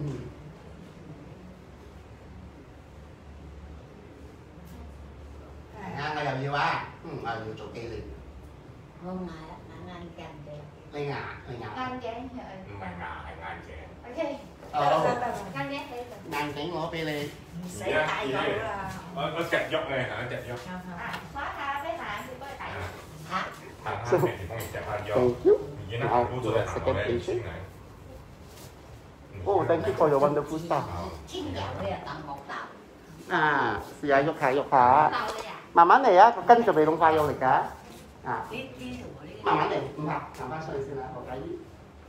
Ngang là nhiều à? Là nhiều chỗ kia liền. Không ngại á, ngang kèm kìa. Lên ngả, lên ngả. Ngang ghế. Mày ngả hay ngang kìa. Ok. Ngang ghế thế rồi. Ngang cánh ngó bê lên. Sẽ tay rồi là. Nó chặt dốc này hả? Chặt dốc. Xóa ra cái hàng thì có cái tay. Hả? Hàng thì không chặt hàng dốc. Vì nó hàng của tôi hàng ở đây xuyên này. Oh, thank you for your wonderful stuff. Chín dạo đây là tầm một tàu. À,試下喐下喐下。慢慢嚟啊，個根就未咁快有力㗎。啊，慢慢嚟，唔行，行翻出去先啦，我介意。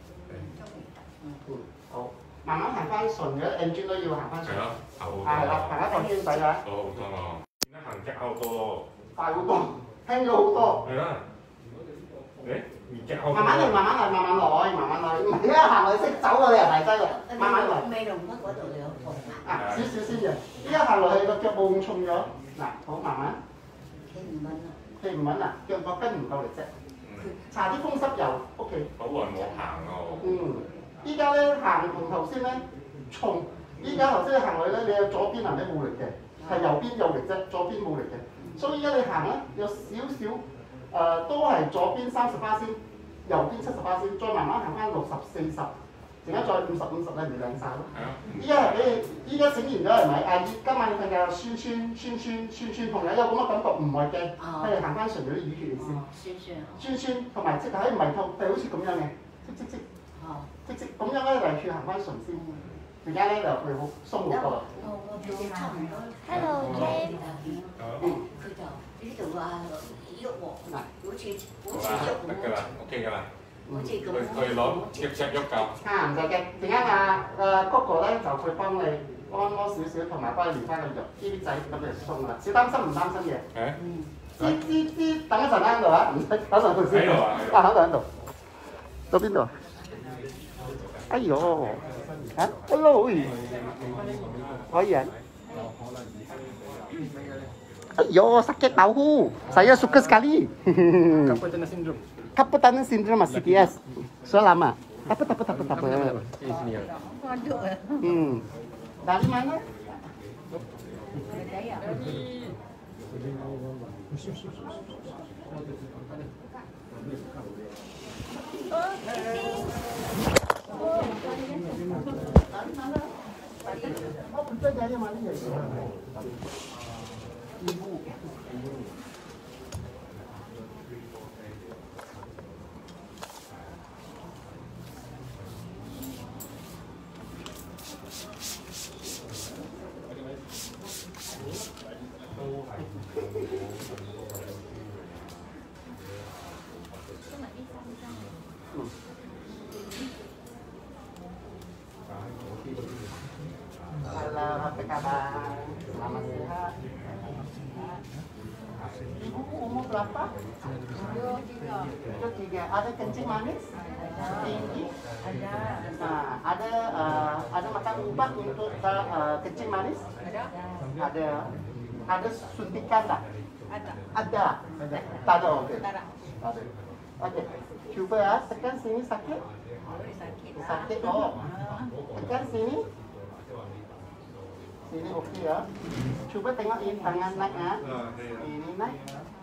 好，慢慢行翻順嘅 engine 都要行翻順。 係咯，後好多。 係啦，行一個圈仔啊。 好好多喎，見得行隻好多。 快好多，輕咗好多。 係啦。誒？ 慢慢嚟，慢慢嚟，慢慢來，慢慢來。唔係一行嚟識走啊！你又大劑啦，慢慢來。 未龍乜嗰度有痛啊？ 少少先嘅，依家行落去個腳部咁重咗。嗱，好慢慢。 企唔穩啊！ 企唔穩啊，腳個跟唔夠力啫。搽啲風濕油 ，OK。 好耐冇行咯。 依家咧行同頭先咧重，依家頭先你行落去咧，你有左邊係咪冇力嘅？係右邊有力啫，左邊冇力嘅。所以依家你行咧有少少都係左邊30%先，右邊70%先，再慢慢行翻60、40，陣間再50咧，咪靚晒咯。係啊。依家係俾你，依家整完咗係咪？阿姨今晚你瞓覺酸痛嘅，有咁嘅感覺唔係驚，係行翻順咗啲淤血嚟先。酸同埋即係唔係痛，係好似咁樣嘅，即咁樣咧嚟血行翻順先。而家咧就佢好鬆好多啦。 差唔多。 Hello James。 佢就呢度啊喐喎，好似喐咁。 得㗎啦，OK㗎啦。 好似咁。 佢攞隻喐夠。 唔使驚，陣間Coco咧就會幫你按摩少少，同埋幫你練翻個肉，呢啲仔咁就鬆啦。小擔心唔擔心嘅？啲等一陣喺度啊，唔使等陣佢先。喺度。到邊度？哎呦！ Hah? Hello, ui. Oh iya. Ayo, sakit tahu. Saya suka sekali. Carpal tunnel syndrome. Carpal tunnel syndrome masih CPS. Sudah lama. Apa? Sini ya. Dari mana? Oh, betul dari mana ya? Ibu. Halo, apa kabar? Selamat sehat. Ibu umur berapa? 23. Ada kencing manis? Tinggi? Nah, ada makan ubat untuk kencing manis? Ada. Ada suntikan tak? Ada. Tak ada. Okey. Ada. Okey. Cuba ya, tekan sini sakit? Sakit. Oh. Tekan sini. Sini okey ya. Cuba tengok ini tangan naik ya. Ini naik.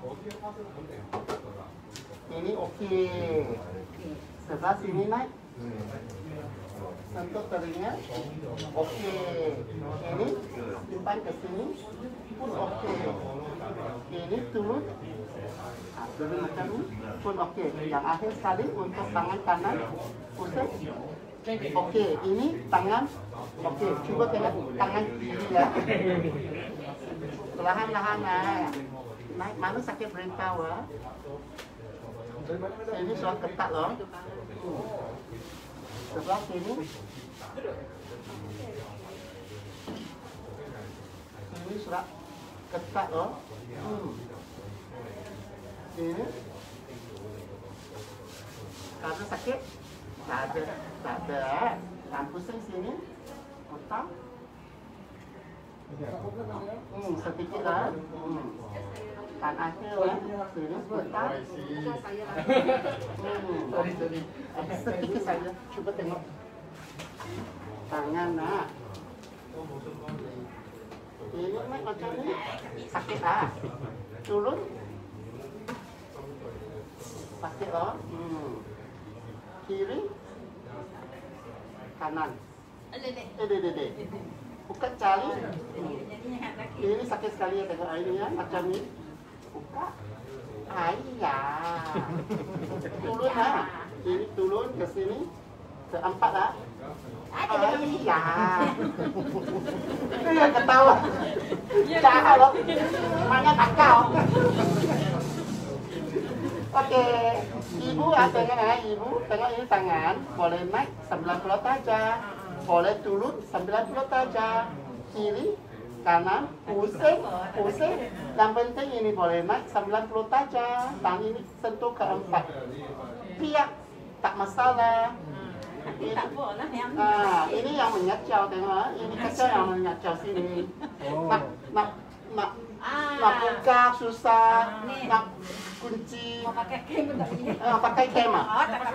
Ini okey. Sebelah sini naik. Sentuh telinga. Okey. Ini simpan ke sini pun okey. Ini turun. Turun macam ni pun okey. Yang akhir sekali untuk tangan kanan pusat. Okey, ini tangan. Okey, cuba tengok tangan kiri ya. Perlahan-lahan naik. Naik mana sakit berintau ya. Ini sudah ketat loh. Sebelah sini. Ini sudah ketat loh. Ini. Kalau sakit, tak ada. Dan pusing sini, otak. Sedikit lah. Kan akhir lah. Sini otak. Sedikit saja. Cuba tengok. Tangan nak. Ini macam ni. Sakit lah. Turun. Sakit lah. Kiri. Kanan. Buka cari. Ini sakit sekali ya tengok ini ya. Macam ni. Buka. Ayah. Turun lah. Ini turun ke sini. Keempat lah. Ayah. Dia ketawa. Jahat loh. Mana takau. Okey. Ibu tengok ya. Ibu tengok ini tangan. Boleh naik 90 darjah. Boleh turun 90 darjah. Kiri, kanan, pusing. Yang penting ini boleh naik 90 darjah. Dan ini sentuh keempat. Piak, tak masalah. Ini yang menyacau tengok. Ini kecil yang menyacau sini. Nak buka susah. Nak kunci. Pakai kem ah.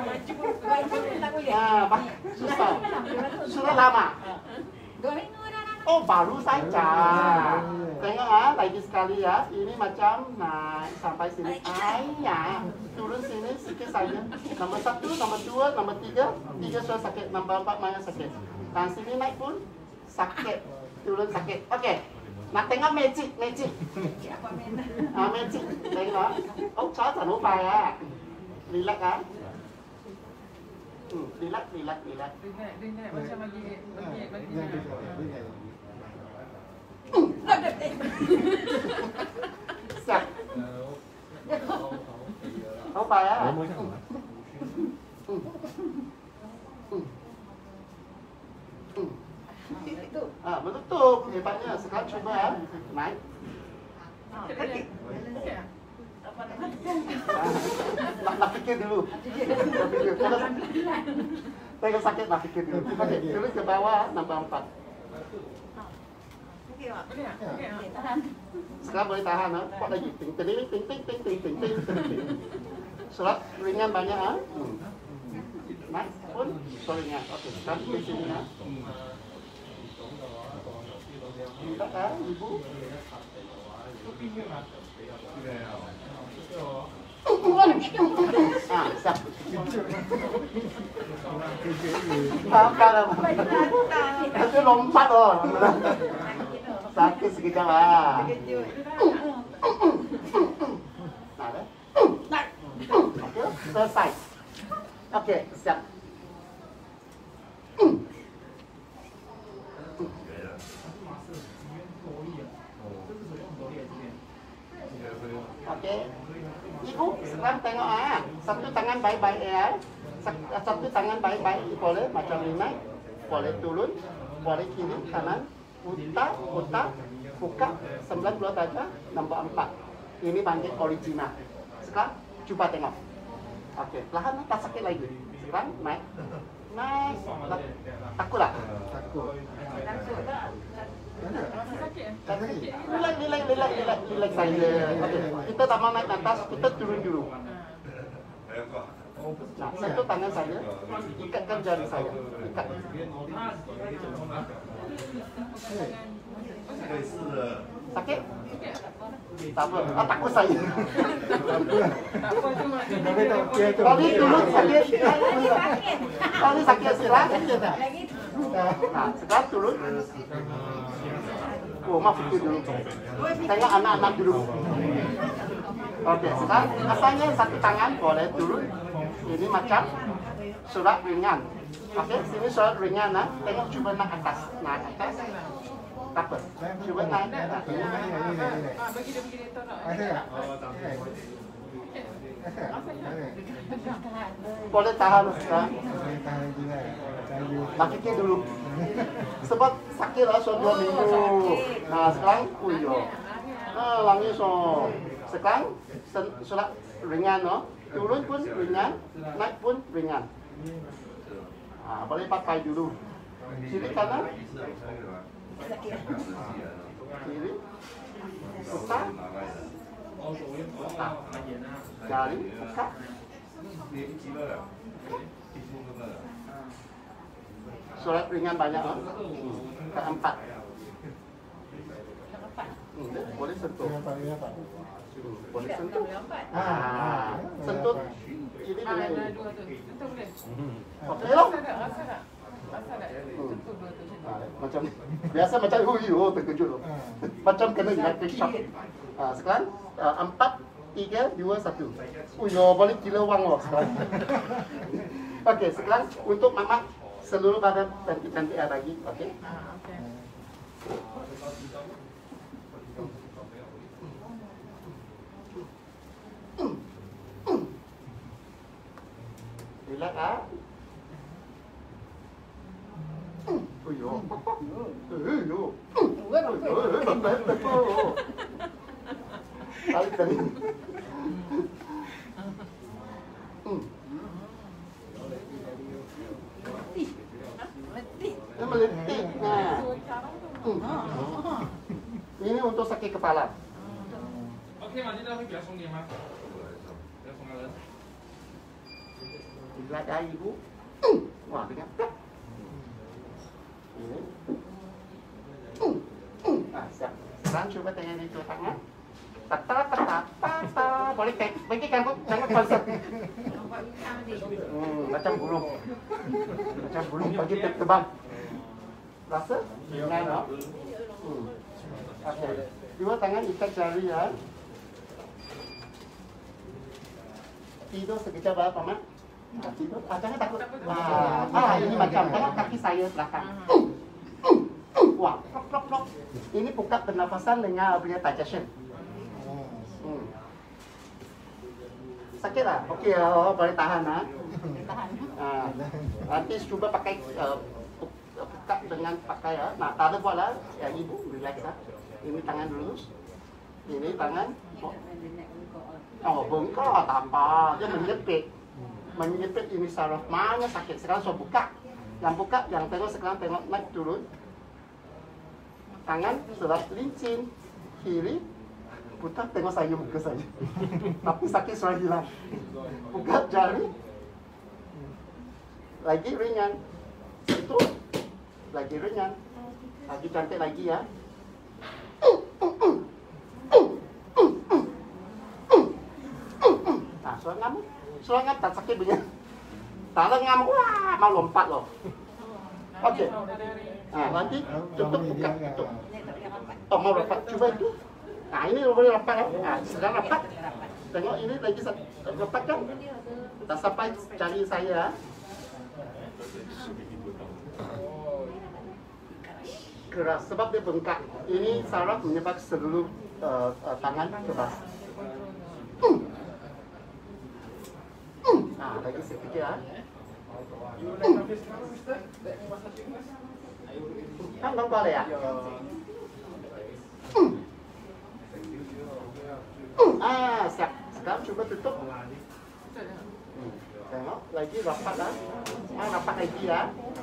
Susah. Sudah lama. Oh, baru saja. Tengok ah, lagi sekali ya. Ini macam naik sampai sini. Ayah, turun sini sikit saja. Nombor 1, nombor 2, nombor 3. 3 sudah sakit. Nombor 4 mana sakit. Dan sini naik pun sakit. Turun sakit. Okey. Nak tengok magic. Magic tengok. Oh, cara tak lupa ya. Relax kan? Relax. Macam bagi. Siap. Lupa ya. Menutup. Hebatnya. Sekarang cuba ya. Naik. Nak fikir dulu. Tengok sakit lah fikir dulu. Okey, turun ke bawah nombor 4. Sekarang boleh tahan ha. Kuat lagi. Ting ting ting ting ting ting ting ting ting. Surat ringan banyak ha. Naik pun ringan. Okey, sekarang di sini ha. Tidak ha, ibu. Ah, siap. Makan. Itu lompat loh. Sakit sekejap ah. Nah, okey, selesai. Okey, siap. Okey. Ibu sekarang tengok ah. Satu tangan baik-baik ya. Satu tangan baik-baik boleh macam ini naik. Boleh turun, boleh kiri, kanan. Putar, buka 90 saja, nombor 4. Ini bangkit original. Sekarang cuba tengok. Okey, perlahan tak sakit lagi. Sekarang naik. Naik. Takut tak? Takut. Relax saja. Okey, kita tak mau naik atas, kita turun dulu. Nah, sentuh tangan saya, ikatkan jari saya. Ikat. Sakit? Tak apa. Ah, takut saya. Tadi dulu sakit. Tadi sakit sekarang. Nah, sekarang turun. Oh, maaf itu dulu. Tengok anak-anak dulu. Okey, sekarang asalnya satu tangan boleh turun. Ini macam surat ringan. Okey, sini surat ringan nah. Tengok cuba naik atas. Naik atas. Tak apa. Cuba naik. Boleh tahan sekarang. Tak fikir dulu. Sebab sakit lah suatu 2 minggu. Nah, sekarang uyo. Nah, langsung. Sekarang surat ringan no. Turun pun ringan, naik pun ringan. Boleh pakai dulu. Kiri kanan. Kiri. Buka. Buka. Jari. Buka. Surat ringan banyak kan? Keempat. Boleh sentuh. Boleh sentuh. Sentuh. Ini dengan ini. Okey loh. Macam biasa macam terkejut loh. Macam kena electric shock. Sekarang 4, 3, 2, 1. Boleh gila wang loh sekarang. Okey, sekarang untuk mama seluruh badan cantik-cantik lagi. Okey. Relax ah. Tarik tadi. Meletik. Ini untuk sakit kepala. OK 吗？现在会比较松点吗？比较松了。 Lihat dah ibu. Wah, dengar. Ini. Siap. Sekarang cuba tangan itu tangan. Tata. Boleh bagi jangan konsen. Macam burung. Macam burung bagi terbang. Rasa? Ringan no? Okey. Dua tangan ikat jari ya. Tidur sekejap apa, Mak? Tidur. Jangan takut. Ini macam tengok kaki saya belakang. Wah, plok. Ini buka pernafasan dengan punya digestion. Sakit tak? Okey, boleh tahan ha. Nanti cuba pakai buka dengan pakai ya. Nah, tak ada buatlah. Ya, ibu relax ha. Ini tangan lurus. Ini tangan. Oh, bengkak tak apa. Dia menjepit. menyepit ini saraf. Mana sakit? Sekarang saya buka. Yang buka, yang tengok sekarang tengok naik turun. Tangan sudah lincin, kiri, putar tengok saya muka saya. Tapi sakit sudah hilang. Buka jari, lagi ringan. Itu lagi ringan. Lagi cantik lagi ya. Nah, suara ngamuk tak sakit punya. Tak ada ngamuk, wah mau lompat loh. Okey. Nah, nanti tutup buka tutup. Oh mau rapat, coba itu. Nah ini boleh rapat kan? Nah, sekarang rapat. Tengok ini lagi rapat kan? Tak sampai cari saya. Keras sebab dia bengkak. Ini saraf menyebabkan seluruh tangan keras. Nah, lagi sedikit ya. Kan bang boleh ya? Siap. Sekarang coba tutup. Tengok, lagi rapat lah. Rapat lagi ya.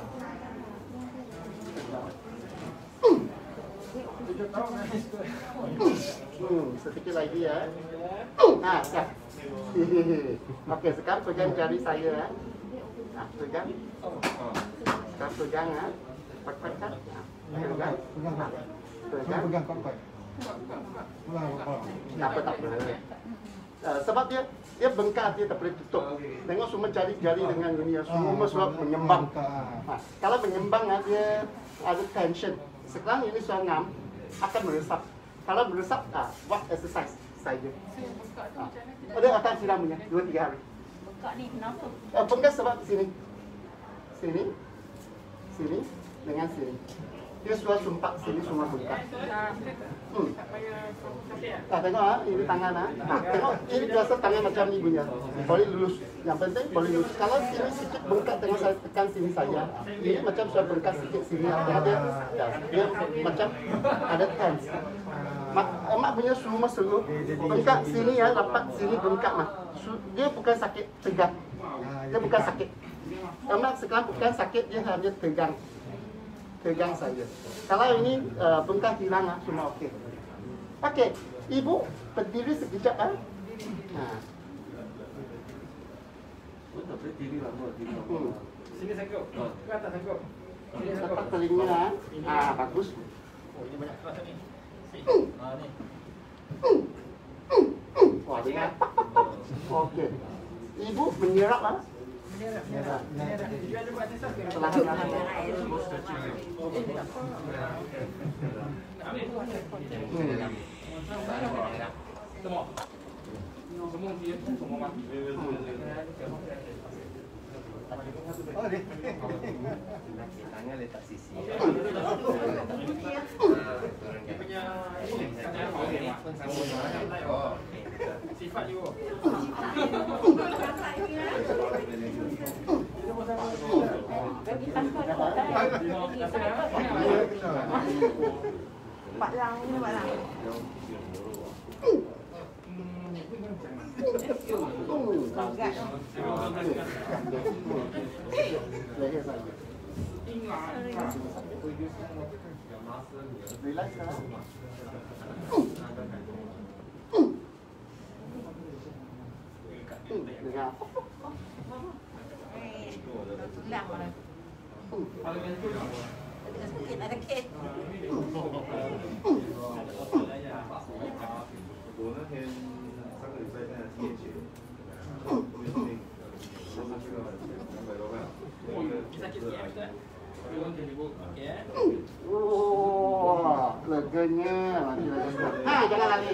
Sedikit lagi ya. Nah, siap. Okey, sekarang pegang jari saya. Nah, pegang. Sekarang pegang ya. Pegang. Pegang. Pegang. Tak apa. Sebab dia bengkak, dia tak boleh tutup. Tengok semua jari-jari dengan ini ya, semua sudah menyembang. Kalau menyembang dia ada tension. Sekarang ini sudah ngam akan meresap. Kalau meresap, buat exercise saja. Ada akan siramnya 2-3 hari. Bengkak ni kenapa? Bengkak sebab sini dengan sini. Dia sudah sumpak sini semua bengkak. Tengok ini tangan tengok ini biasa tangan macam ni punya. Boleh lurus. Yang penting boleh lurus. Kalau sini sikit bengkak, tengok saya tekan sini saja. Ini macam sudah bengkak sikit sini. Dia macam ada tense. Mak punya semua seluruh bengkak sini ya, rapat sini bengkak mah. Dia bukan sakit tegang. Dia bukan sakit. Mak sekarang bukan sakit, dia hanya tegang. Tegang saja. Kalau ini bengkak hilang semua okey. Okey, ibu berdiri sekejap Nah. Tak boleh diri lama diri. Sini sangkut. Ke atas sangkut. Sini sangkut. Tepat telinga. Bagus. Oh, ini banyak keras ni. Ni. Wah, dengar. Okey. Ibu menyerap Menyerap. Dia ada buat exercise ke? Perlahan-lahan. Semua. Semua dia semua mati. Oh, dia. Tangan letak sisi. Dia punya sifat juga. Pak Lang ni Pak Lang. Relax lah. Dengar. Lang mana? Sikit ada kek. 我那天3个礼拜在那体检，我们去了200多块， Wah, leganya. Jangan lari.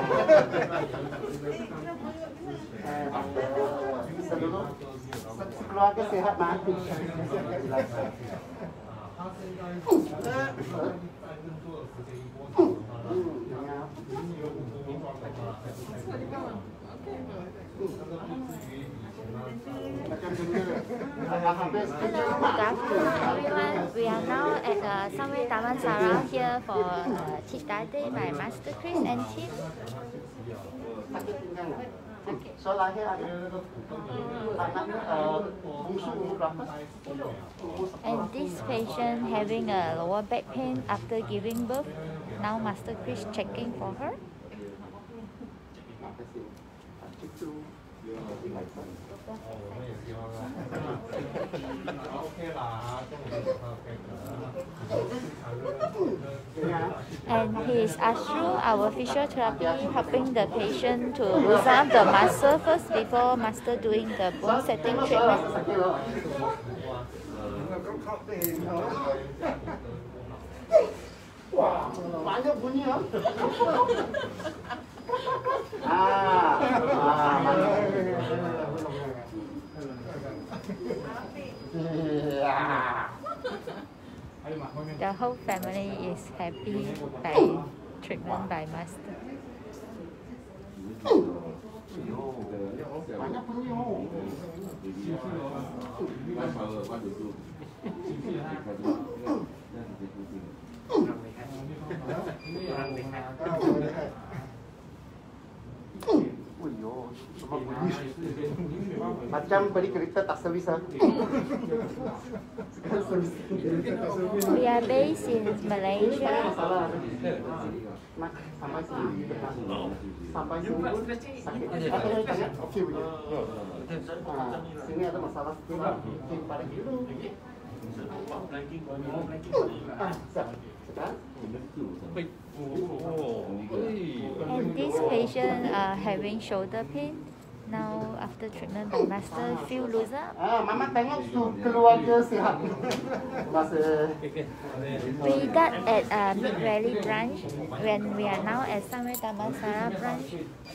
Bisa dulu. Keluarga sehat mati. Everyone, we are now at somewhere Damansara here for Tit Day by Master Chris and Tit. Sakit pinggang. So lahir ada anak bungsu umur berapa? And this patient having a lower back pain after giving birth. Now Master Chris checking for her. And he is Ashru, our physiotherapy, helping the patient to loosen up the muscle first before Master doing the bone setting treatment. Wah, banyak bunyi ya. The whole family is happy by treatment by Master. Banyak bunyi oh. Macam beli kereta tak servis ah. We are based in Malaysia. Sampai sini. Sampai sini. Okey boleh. Sini ada masalah sikit. Balik dulu. And this patient having shoulder pain. Now after treatment by Master, feel looser. Mama tengok tu keluarga sihat. Masa We got at Mid Valley branch when we are now at Damansara branch.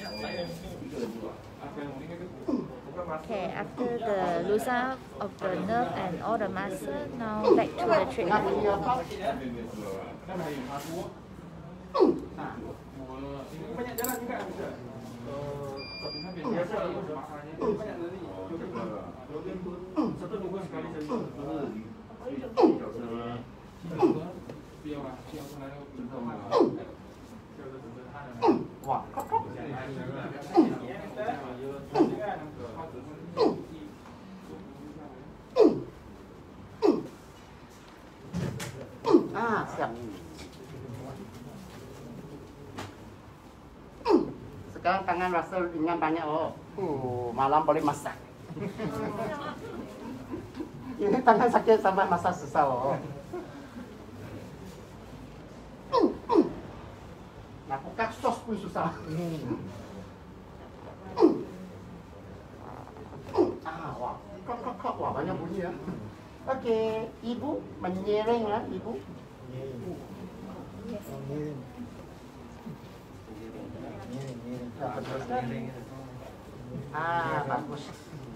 Okay, after the loosen up of the nerve and all the muscle, now back to the treatment. Banyak jalan juga. Biasa masalahnya banyak dari satu 2 bulan sekali saya. wah. Siap. Sekarang tangan rasa ringan banyak oh. Malam boleh masak. Ini tangan sakit sampai masak susah oh. Nak buka sos pun susah. Wah, kok wah banyak bunyi ya. Okey, ibu menyiring lah ibu. Bagus.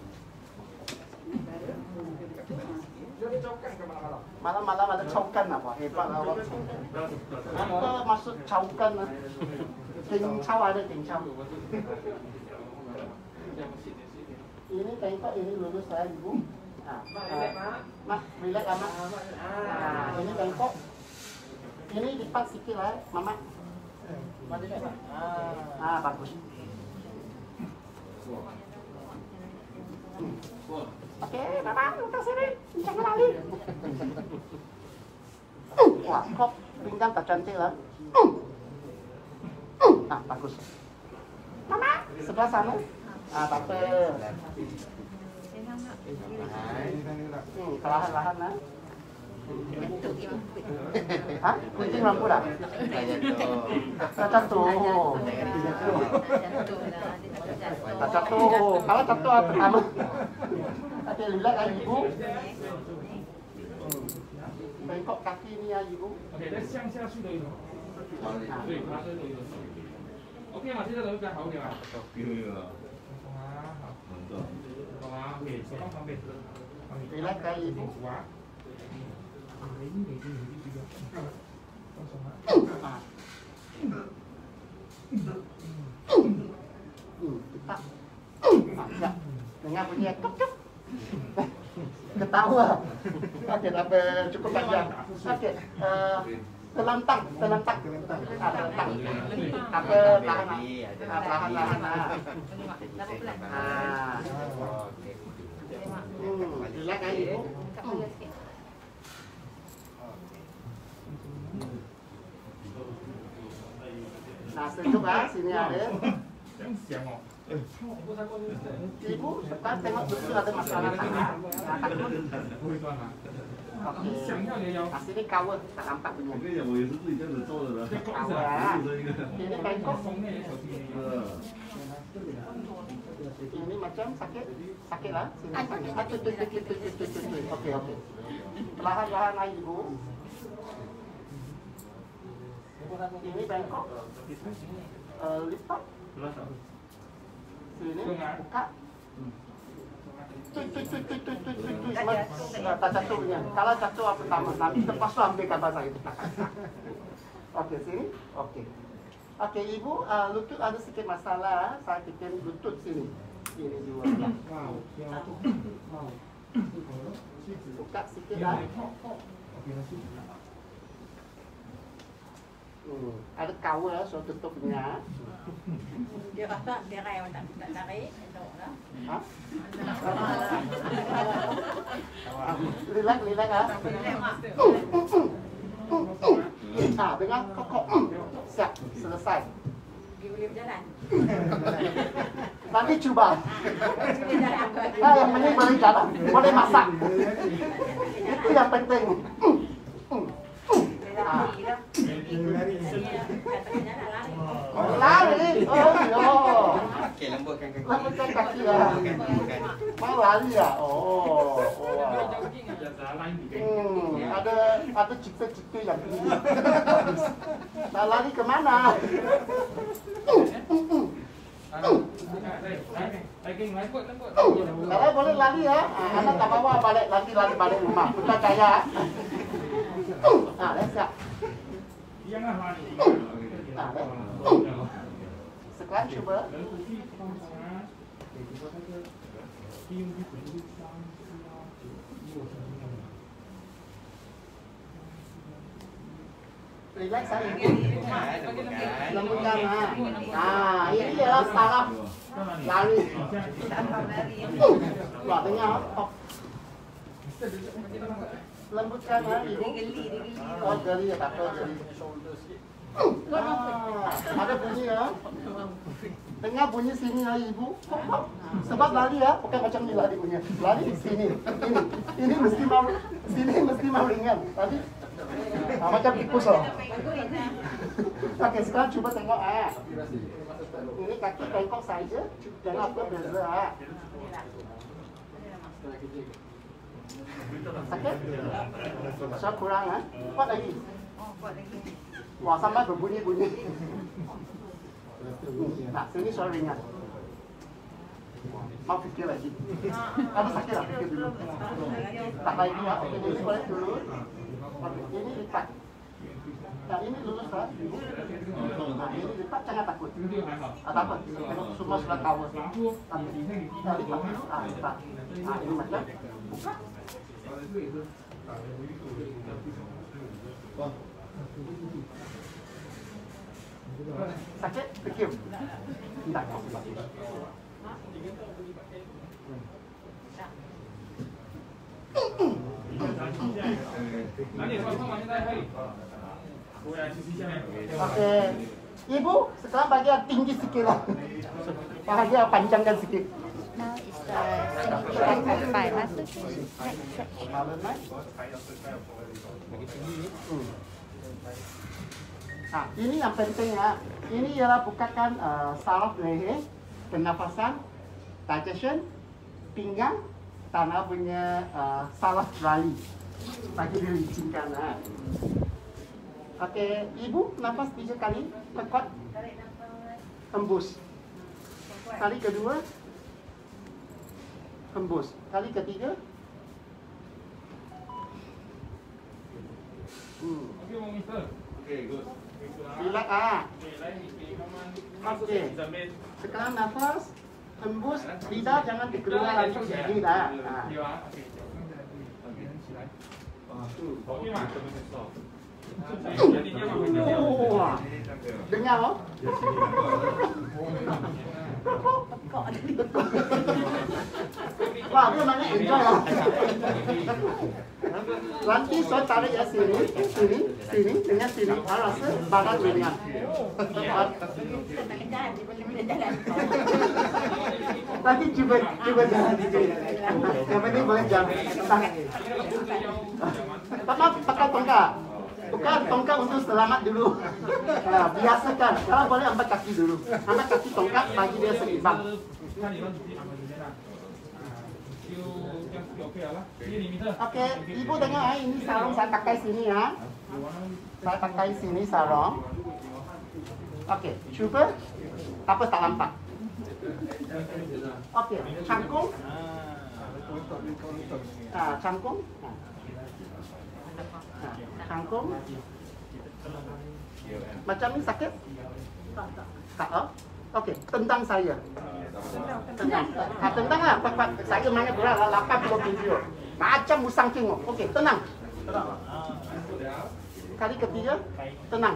Malam-malam ada caukan apa? Hebat lah. Apa maksud caukan lah? Tingcau ada tingcau. Ini tengok ini lulus saya ibu. Mak, relax lah mak. Ini tengok. Ini lipat sikit lah mama. Bagus. Okey, mama, lepas sini. Jangan lari. Wah, kok pinggang tak cantik lah. Bagus. Mama, sebelah sana. Tak apa. Perlahan-lahan lah. Kunting lampu dah? Tak jatuh. Tak jatuh. Kalau jatuh apa pertama? Okey, relax lah ibu. Bengkok kaki ni ya ibu. Okey, 向下去的一种。对，爬升的一种。OK 嘛，现在都比较好一点嘛。懂吗？ OK， 手放旁边。 Relax lah ibu. Siap. Dengar bunyi kep kep. Ketawa. Okey, tak apa, cukup panjang. Okey, Terlentak. Terlentak. Apa tahan. Relax kan ibu. Nah, sejuk sini ada. Ibu, sekarang tengok betul ada masalah tangan. Takut. Okey. Nah, sini cover, tak nampak punya. Cover. Ini bengkok. Ini macam sakit. Sakit lah. Sini sakit. Okey. Perlahan-lahan naik ibu. Ini bengkok. Lipat. Sini buka. Tak jatuhnya. Kalau jatuh apa pertama, nanti lepas tu ambil gambar saya. Okey, sini. Okey, ibu, lutut ada sedikit masalah. Saya fikir lutut sini. Ini juga. Buka sikit lah. Ada cover, so tutupnya. Dia kata dia kayak tak tarik itu lah. Hah? Relax dengar kok. Siap, selesai. Boleh berjalan. Nanti cuba. Yang penting boleh jalan, boleh masak. Itu yang penting. Lari. Okey, lembutkan kaki. Lembutkan kaki lah. Mau lari ya? Oh. Ada cipta-cipta yang tinggi. Nak lari ke mana? Kalau boleh lari ya. Anak tak bawa balik balik rumah. Kita kaya. Siap. Sekarang cuba. Relax saja. Lembutkan. Ini adalah saraf lari. Wah, dengar. Lembutkan ibu. Oh, geli ya, tak apa geli. Ada bunyi ya. Dengar bunyi sini ya ibu. Sebab lari ya, bukan macam ni lari punya. Lari sini. Ini mesti mau ringan. Tadi macam tikus loh. Okey, sekarang cuba tengok Ini kaki bengkok saja. Jangan apa beza Sakit? Saya kurang Kuat lagi. Wah, sampai berbunyi-bunyi. Nah, sini suara ringan. Mau fikir lagi. Kalau sakit lah, fikir dulu. Tak lagi ya. Okey, ini boleh turun. Okey, ini lipat. Nah, ini lurus lah. Nah, ini lipat, jangan takut. Tak apa. Semua sudah cover. Nah, lipat dulu. Lipat. Nah, ini macam buka. Sakit? Fikir. Tak. Okey. Ibu, sekarang bahagian tinggi sikit lah. Bahagian panjangkan sikit. Now is the second by master next section. Ini yang penting ya. Ini ialah bukakan saraf leher, pernafasan, digestion, pinggang, tanah punya saraf rali. Bagi dilicinkan. Okey, ibu nafas 3 kali, kuat. Hembus. Kali kedua. Hembus. Kali ketiga. Okey, Mister. Okey, good. Relax Okey. Sekarang nafas, hembus, lidah jangan dikeluar langsung gigi dah. Okey, mak. Dengar oh. Wah, dia mana enjoy oh. Nanti saya tarik ya sini, dengan sini. Rasa badan ringan. Nanti cuba jalan sikit. Yang penting boleh jalan. Pakai tongkat. Bukan tongkat untuk selamat dulu. Biasakan. Kalau boleh ambil kaki dulu. Ambil kaki tongkat bagi dia seimbang. Okey, ibu tengok ini sarung saya pakai sini ya. Saya pakai sini sarung. Okey, cuba. Apa tak nampak? Okey, cangkung. Cangkung. Cangkung. Macam ni sakit? Tak. Okey, tendang saya. Tendang. Tendang lah. Saya mana berat 80 kilo. Macam musang king. Okey, tenang. Kali ketiga, tenang.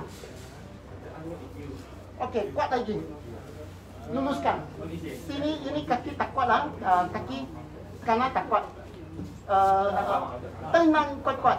Okey, kuat lagi. Luluskan. Sini ini kaki tak kuat lah. Kaki kanan tak kuat. Tenang kuat-kuat.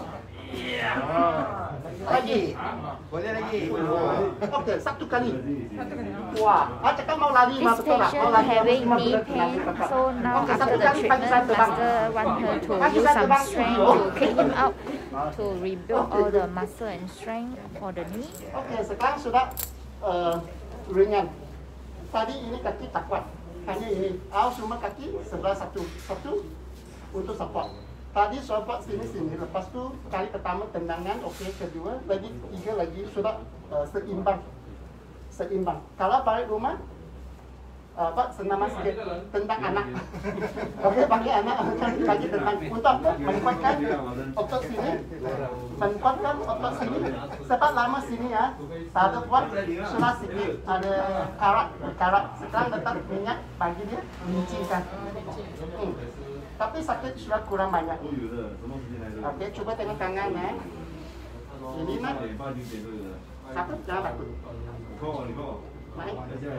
Lagi. Boleh lagi. Okey, satu kali. Wah, cakap mau lari This patient having knee pain, so now after the treatment, master want her to use some strength to kick him out to rebuild all the muscle and strength for the knee. Okey, sekarang sudah ringan. Tadi ini kaki tak kuat, hanya ini. Semua kaki sebelah satu untuk support. Tadi support sini. Lepas tu kali pertama tendangan, okey, kedua, lagi tiga lagi sudah seimbang. Kalau balik rumah, senama sikit tentang anak. Okey, bagi anak bagi tentang untuk apa? Menguatkan otot sini, menguatkan otot sini. Sebab lama sini ya, saya buat sudah sikit ada karat. Sekarang letak minyak bagi dia lincingkan. Tapi sakit sudah kurang banyak. Okey, cuba tengok tangan ya. Ini nak. Siapa? Jangan takut. Naik.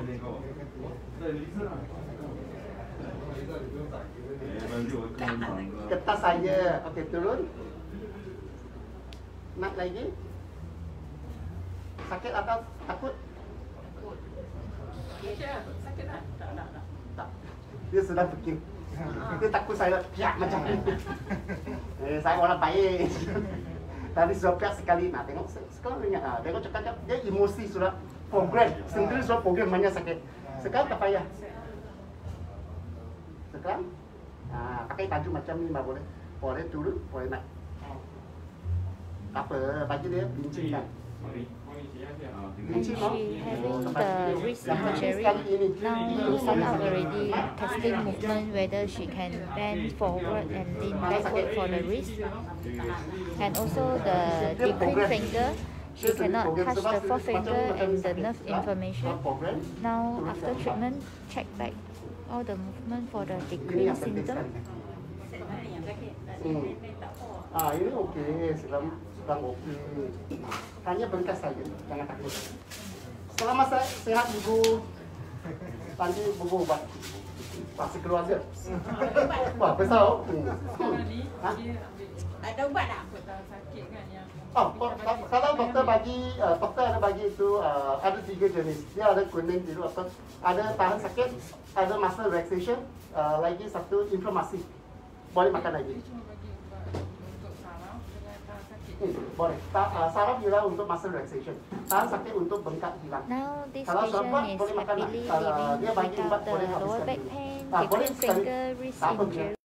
Ketas saja. Okey, turun. Nak lagi? Sakit atau takut? Sakit tak? Tak. Dia sudah fikir. Dia takut saya piak macam ni. Saya orang baik. Tadi sudah piak sekali. Nah, tengok sekarang ingat. Tengok cakap dia emosi sudah program. Sendiri sudah program banyak sakit. Sekarang tak payah. Sekarang pakai baju macam ni boleh. Boleh turun, boleh naik. Apa? Bagi dia bincangkan. And she having the wrist injury. Now sort out already testing movement whether she can bend forward and lean backward for the wrist. And also the decreased finger, she cannot touch the forefinger and the nerve inflammation. Now after treatment, check back all the movement for the decreased symptom. Ini okey, sedang okey. Hanya bengkas saja, jangan takut. Selama saya sehat ibu, nanti ibu ubat. Pasti keluarga. Wah, besar oh. Ada ubat tak? Sakit kan yang. Kalau doktor ada bagi itu ada 3 jenis. Dia ada kuning, biru, apa? Ada tahan sakit, ada muscle relaxation, lagi satu inflamasi. Boleh makan lagi. Boleh. Saraf hilang untuk muscle relaxation. Tahan sakit untuk bengkak hilang. Now this Kalau patient buat, is boleh makan happily dia bagi living ubat boleh without the habiskan lower dulu. back pain, Boleh decreased sekali. finger, wrist Tak apa, injury.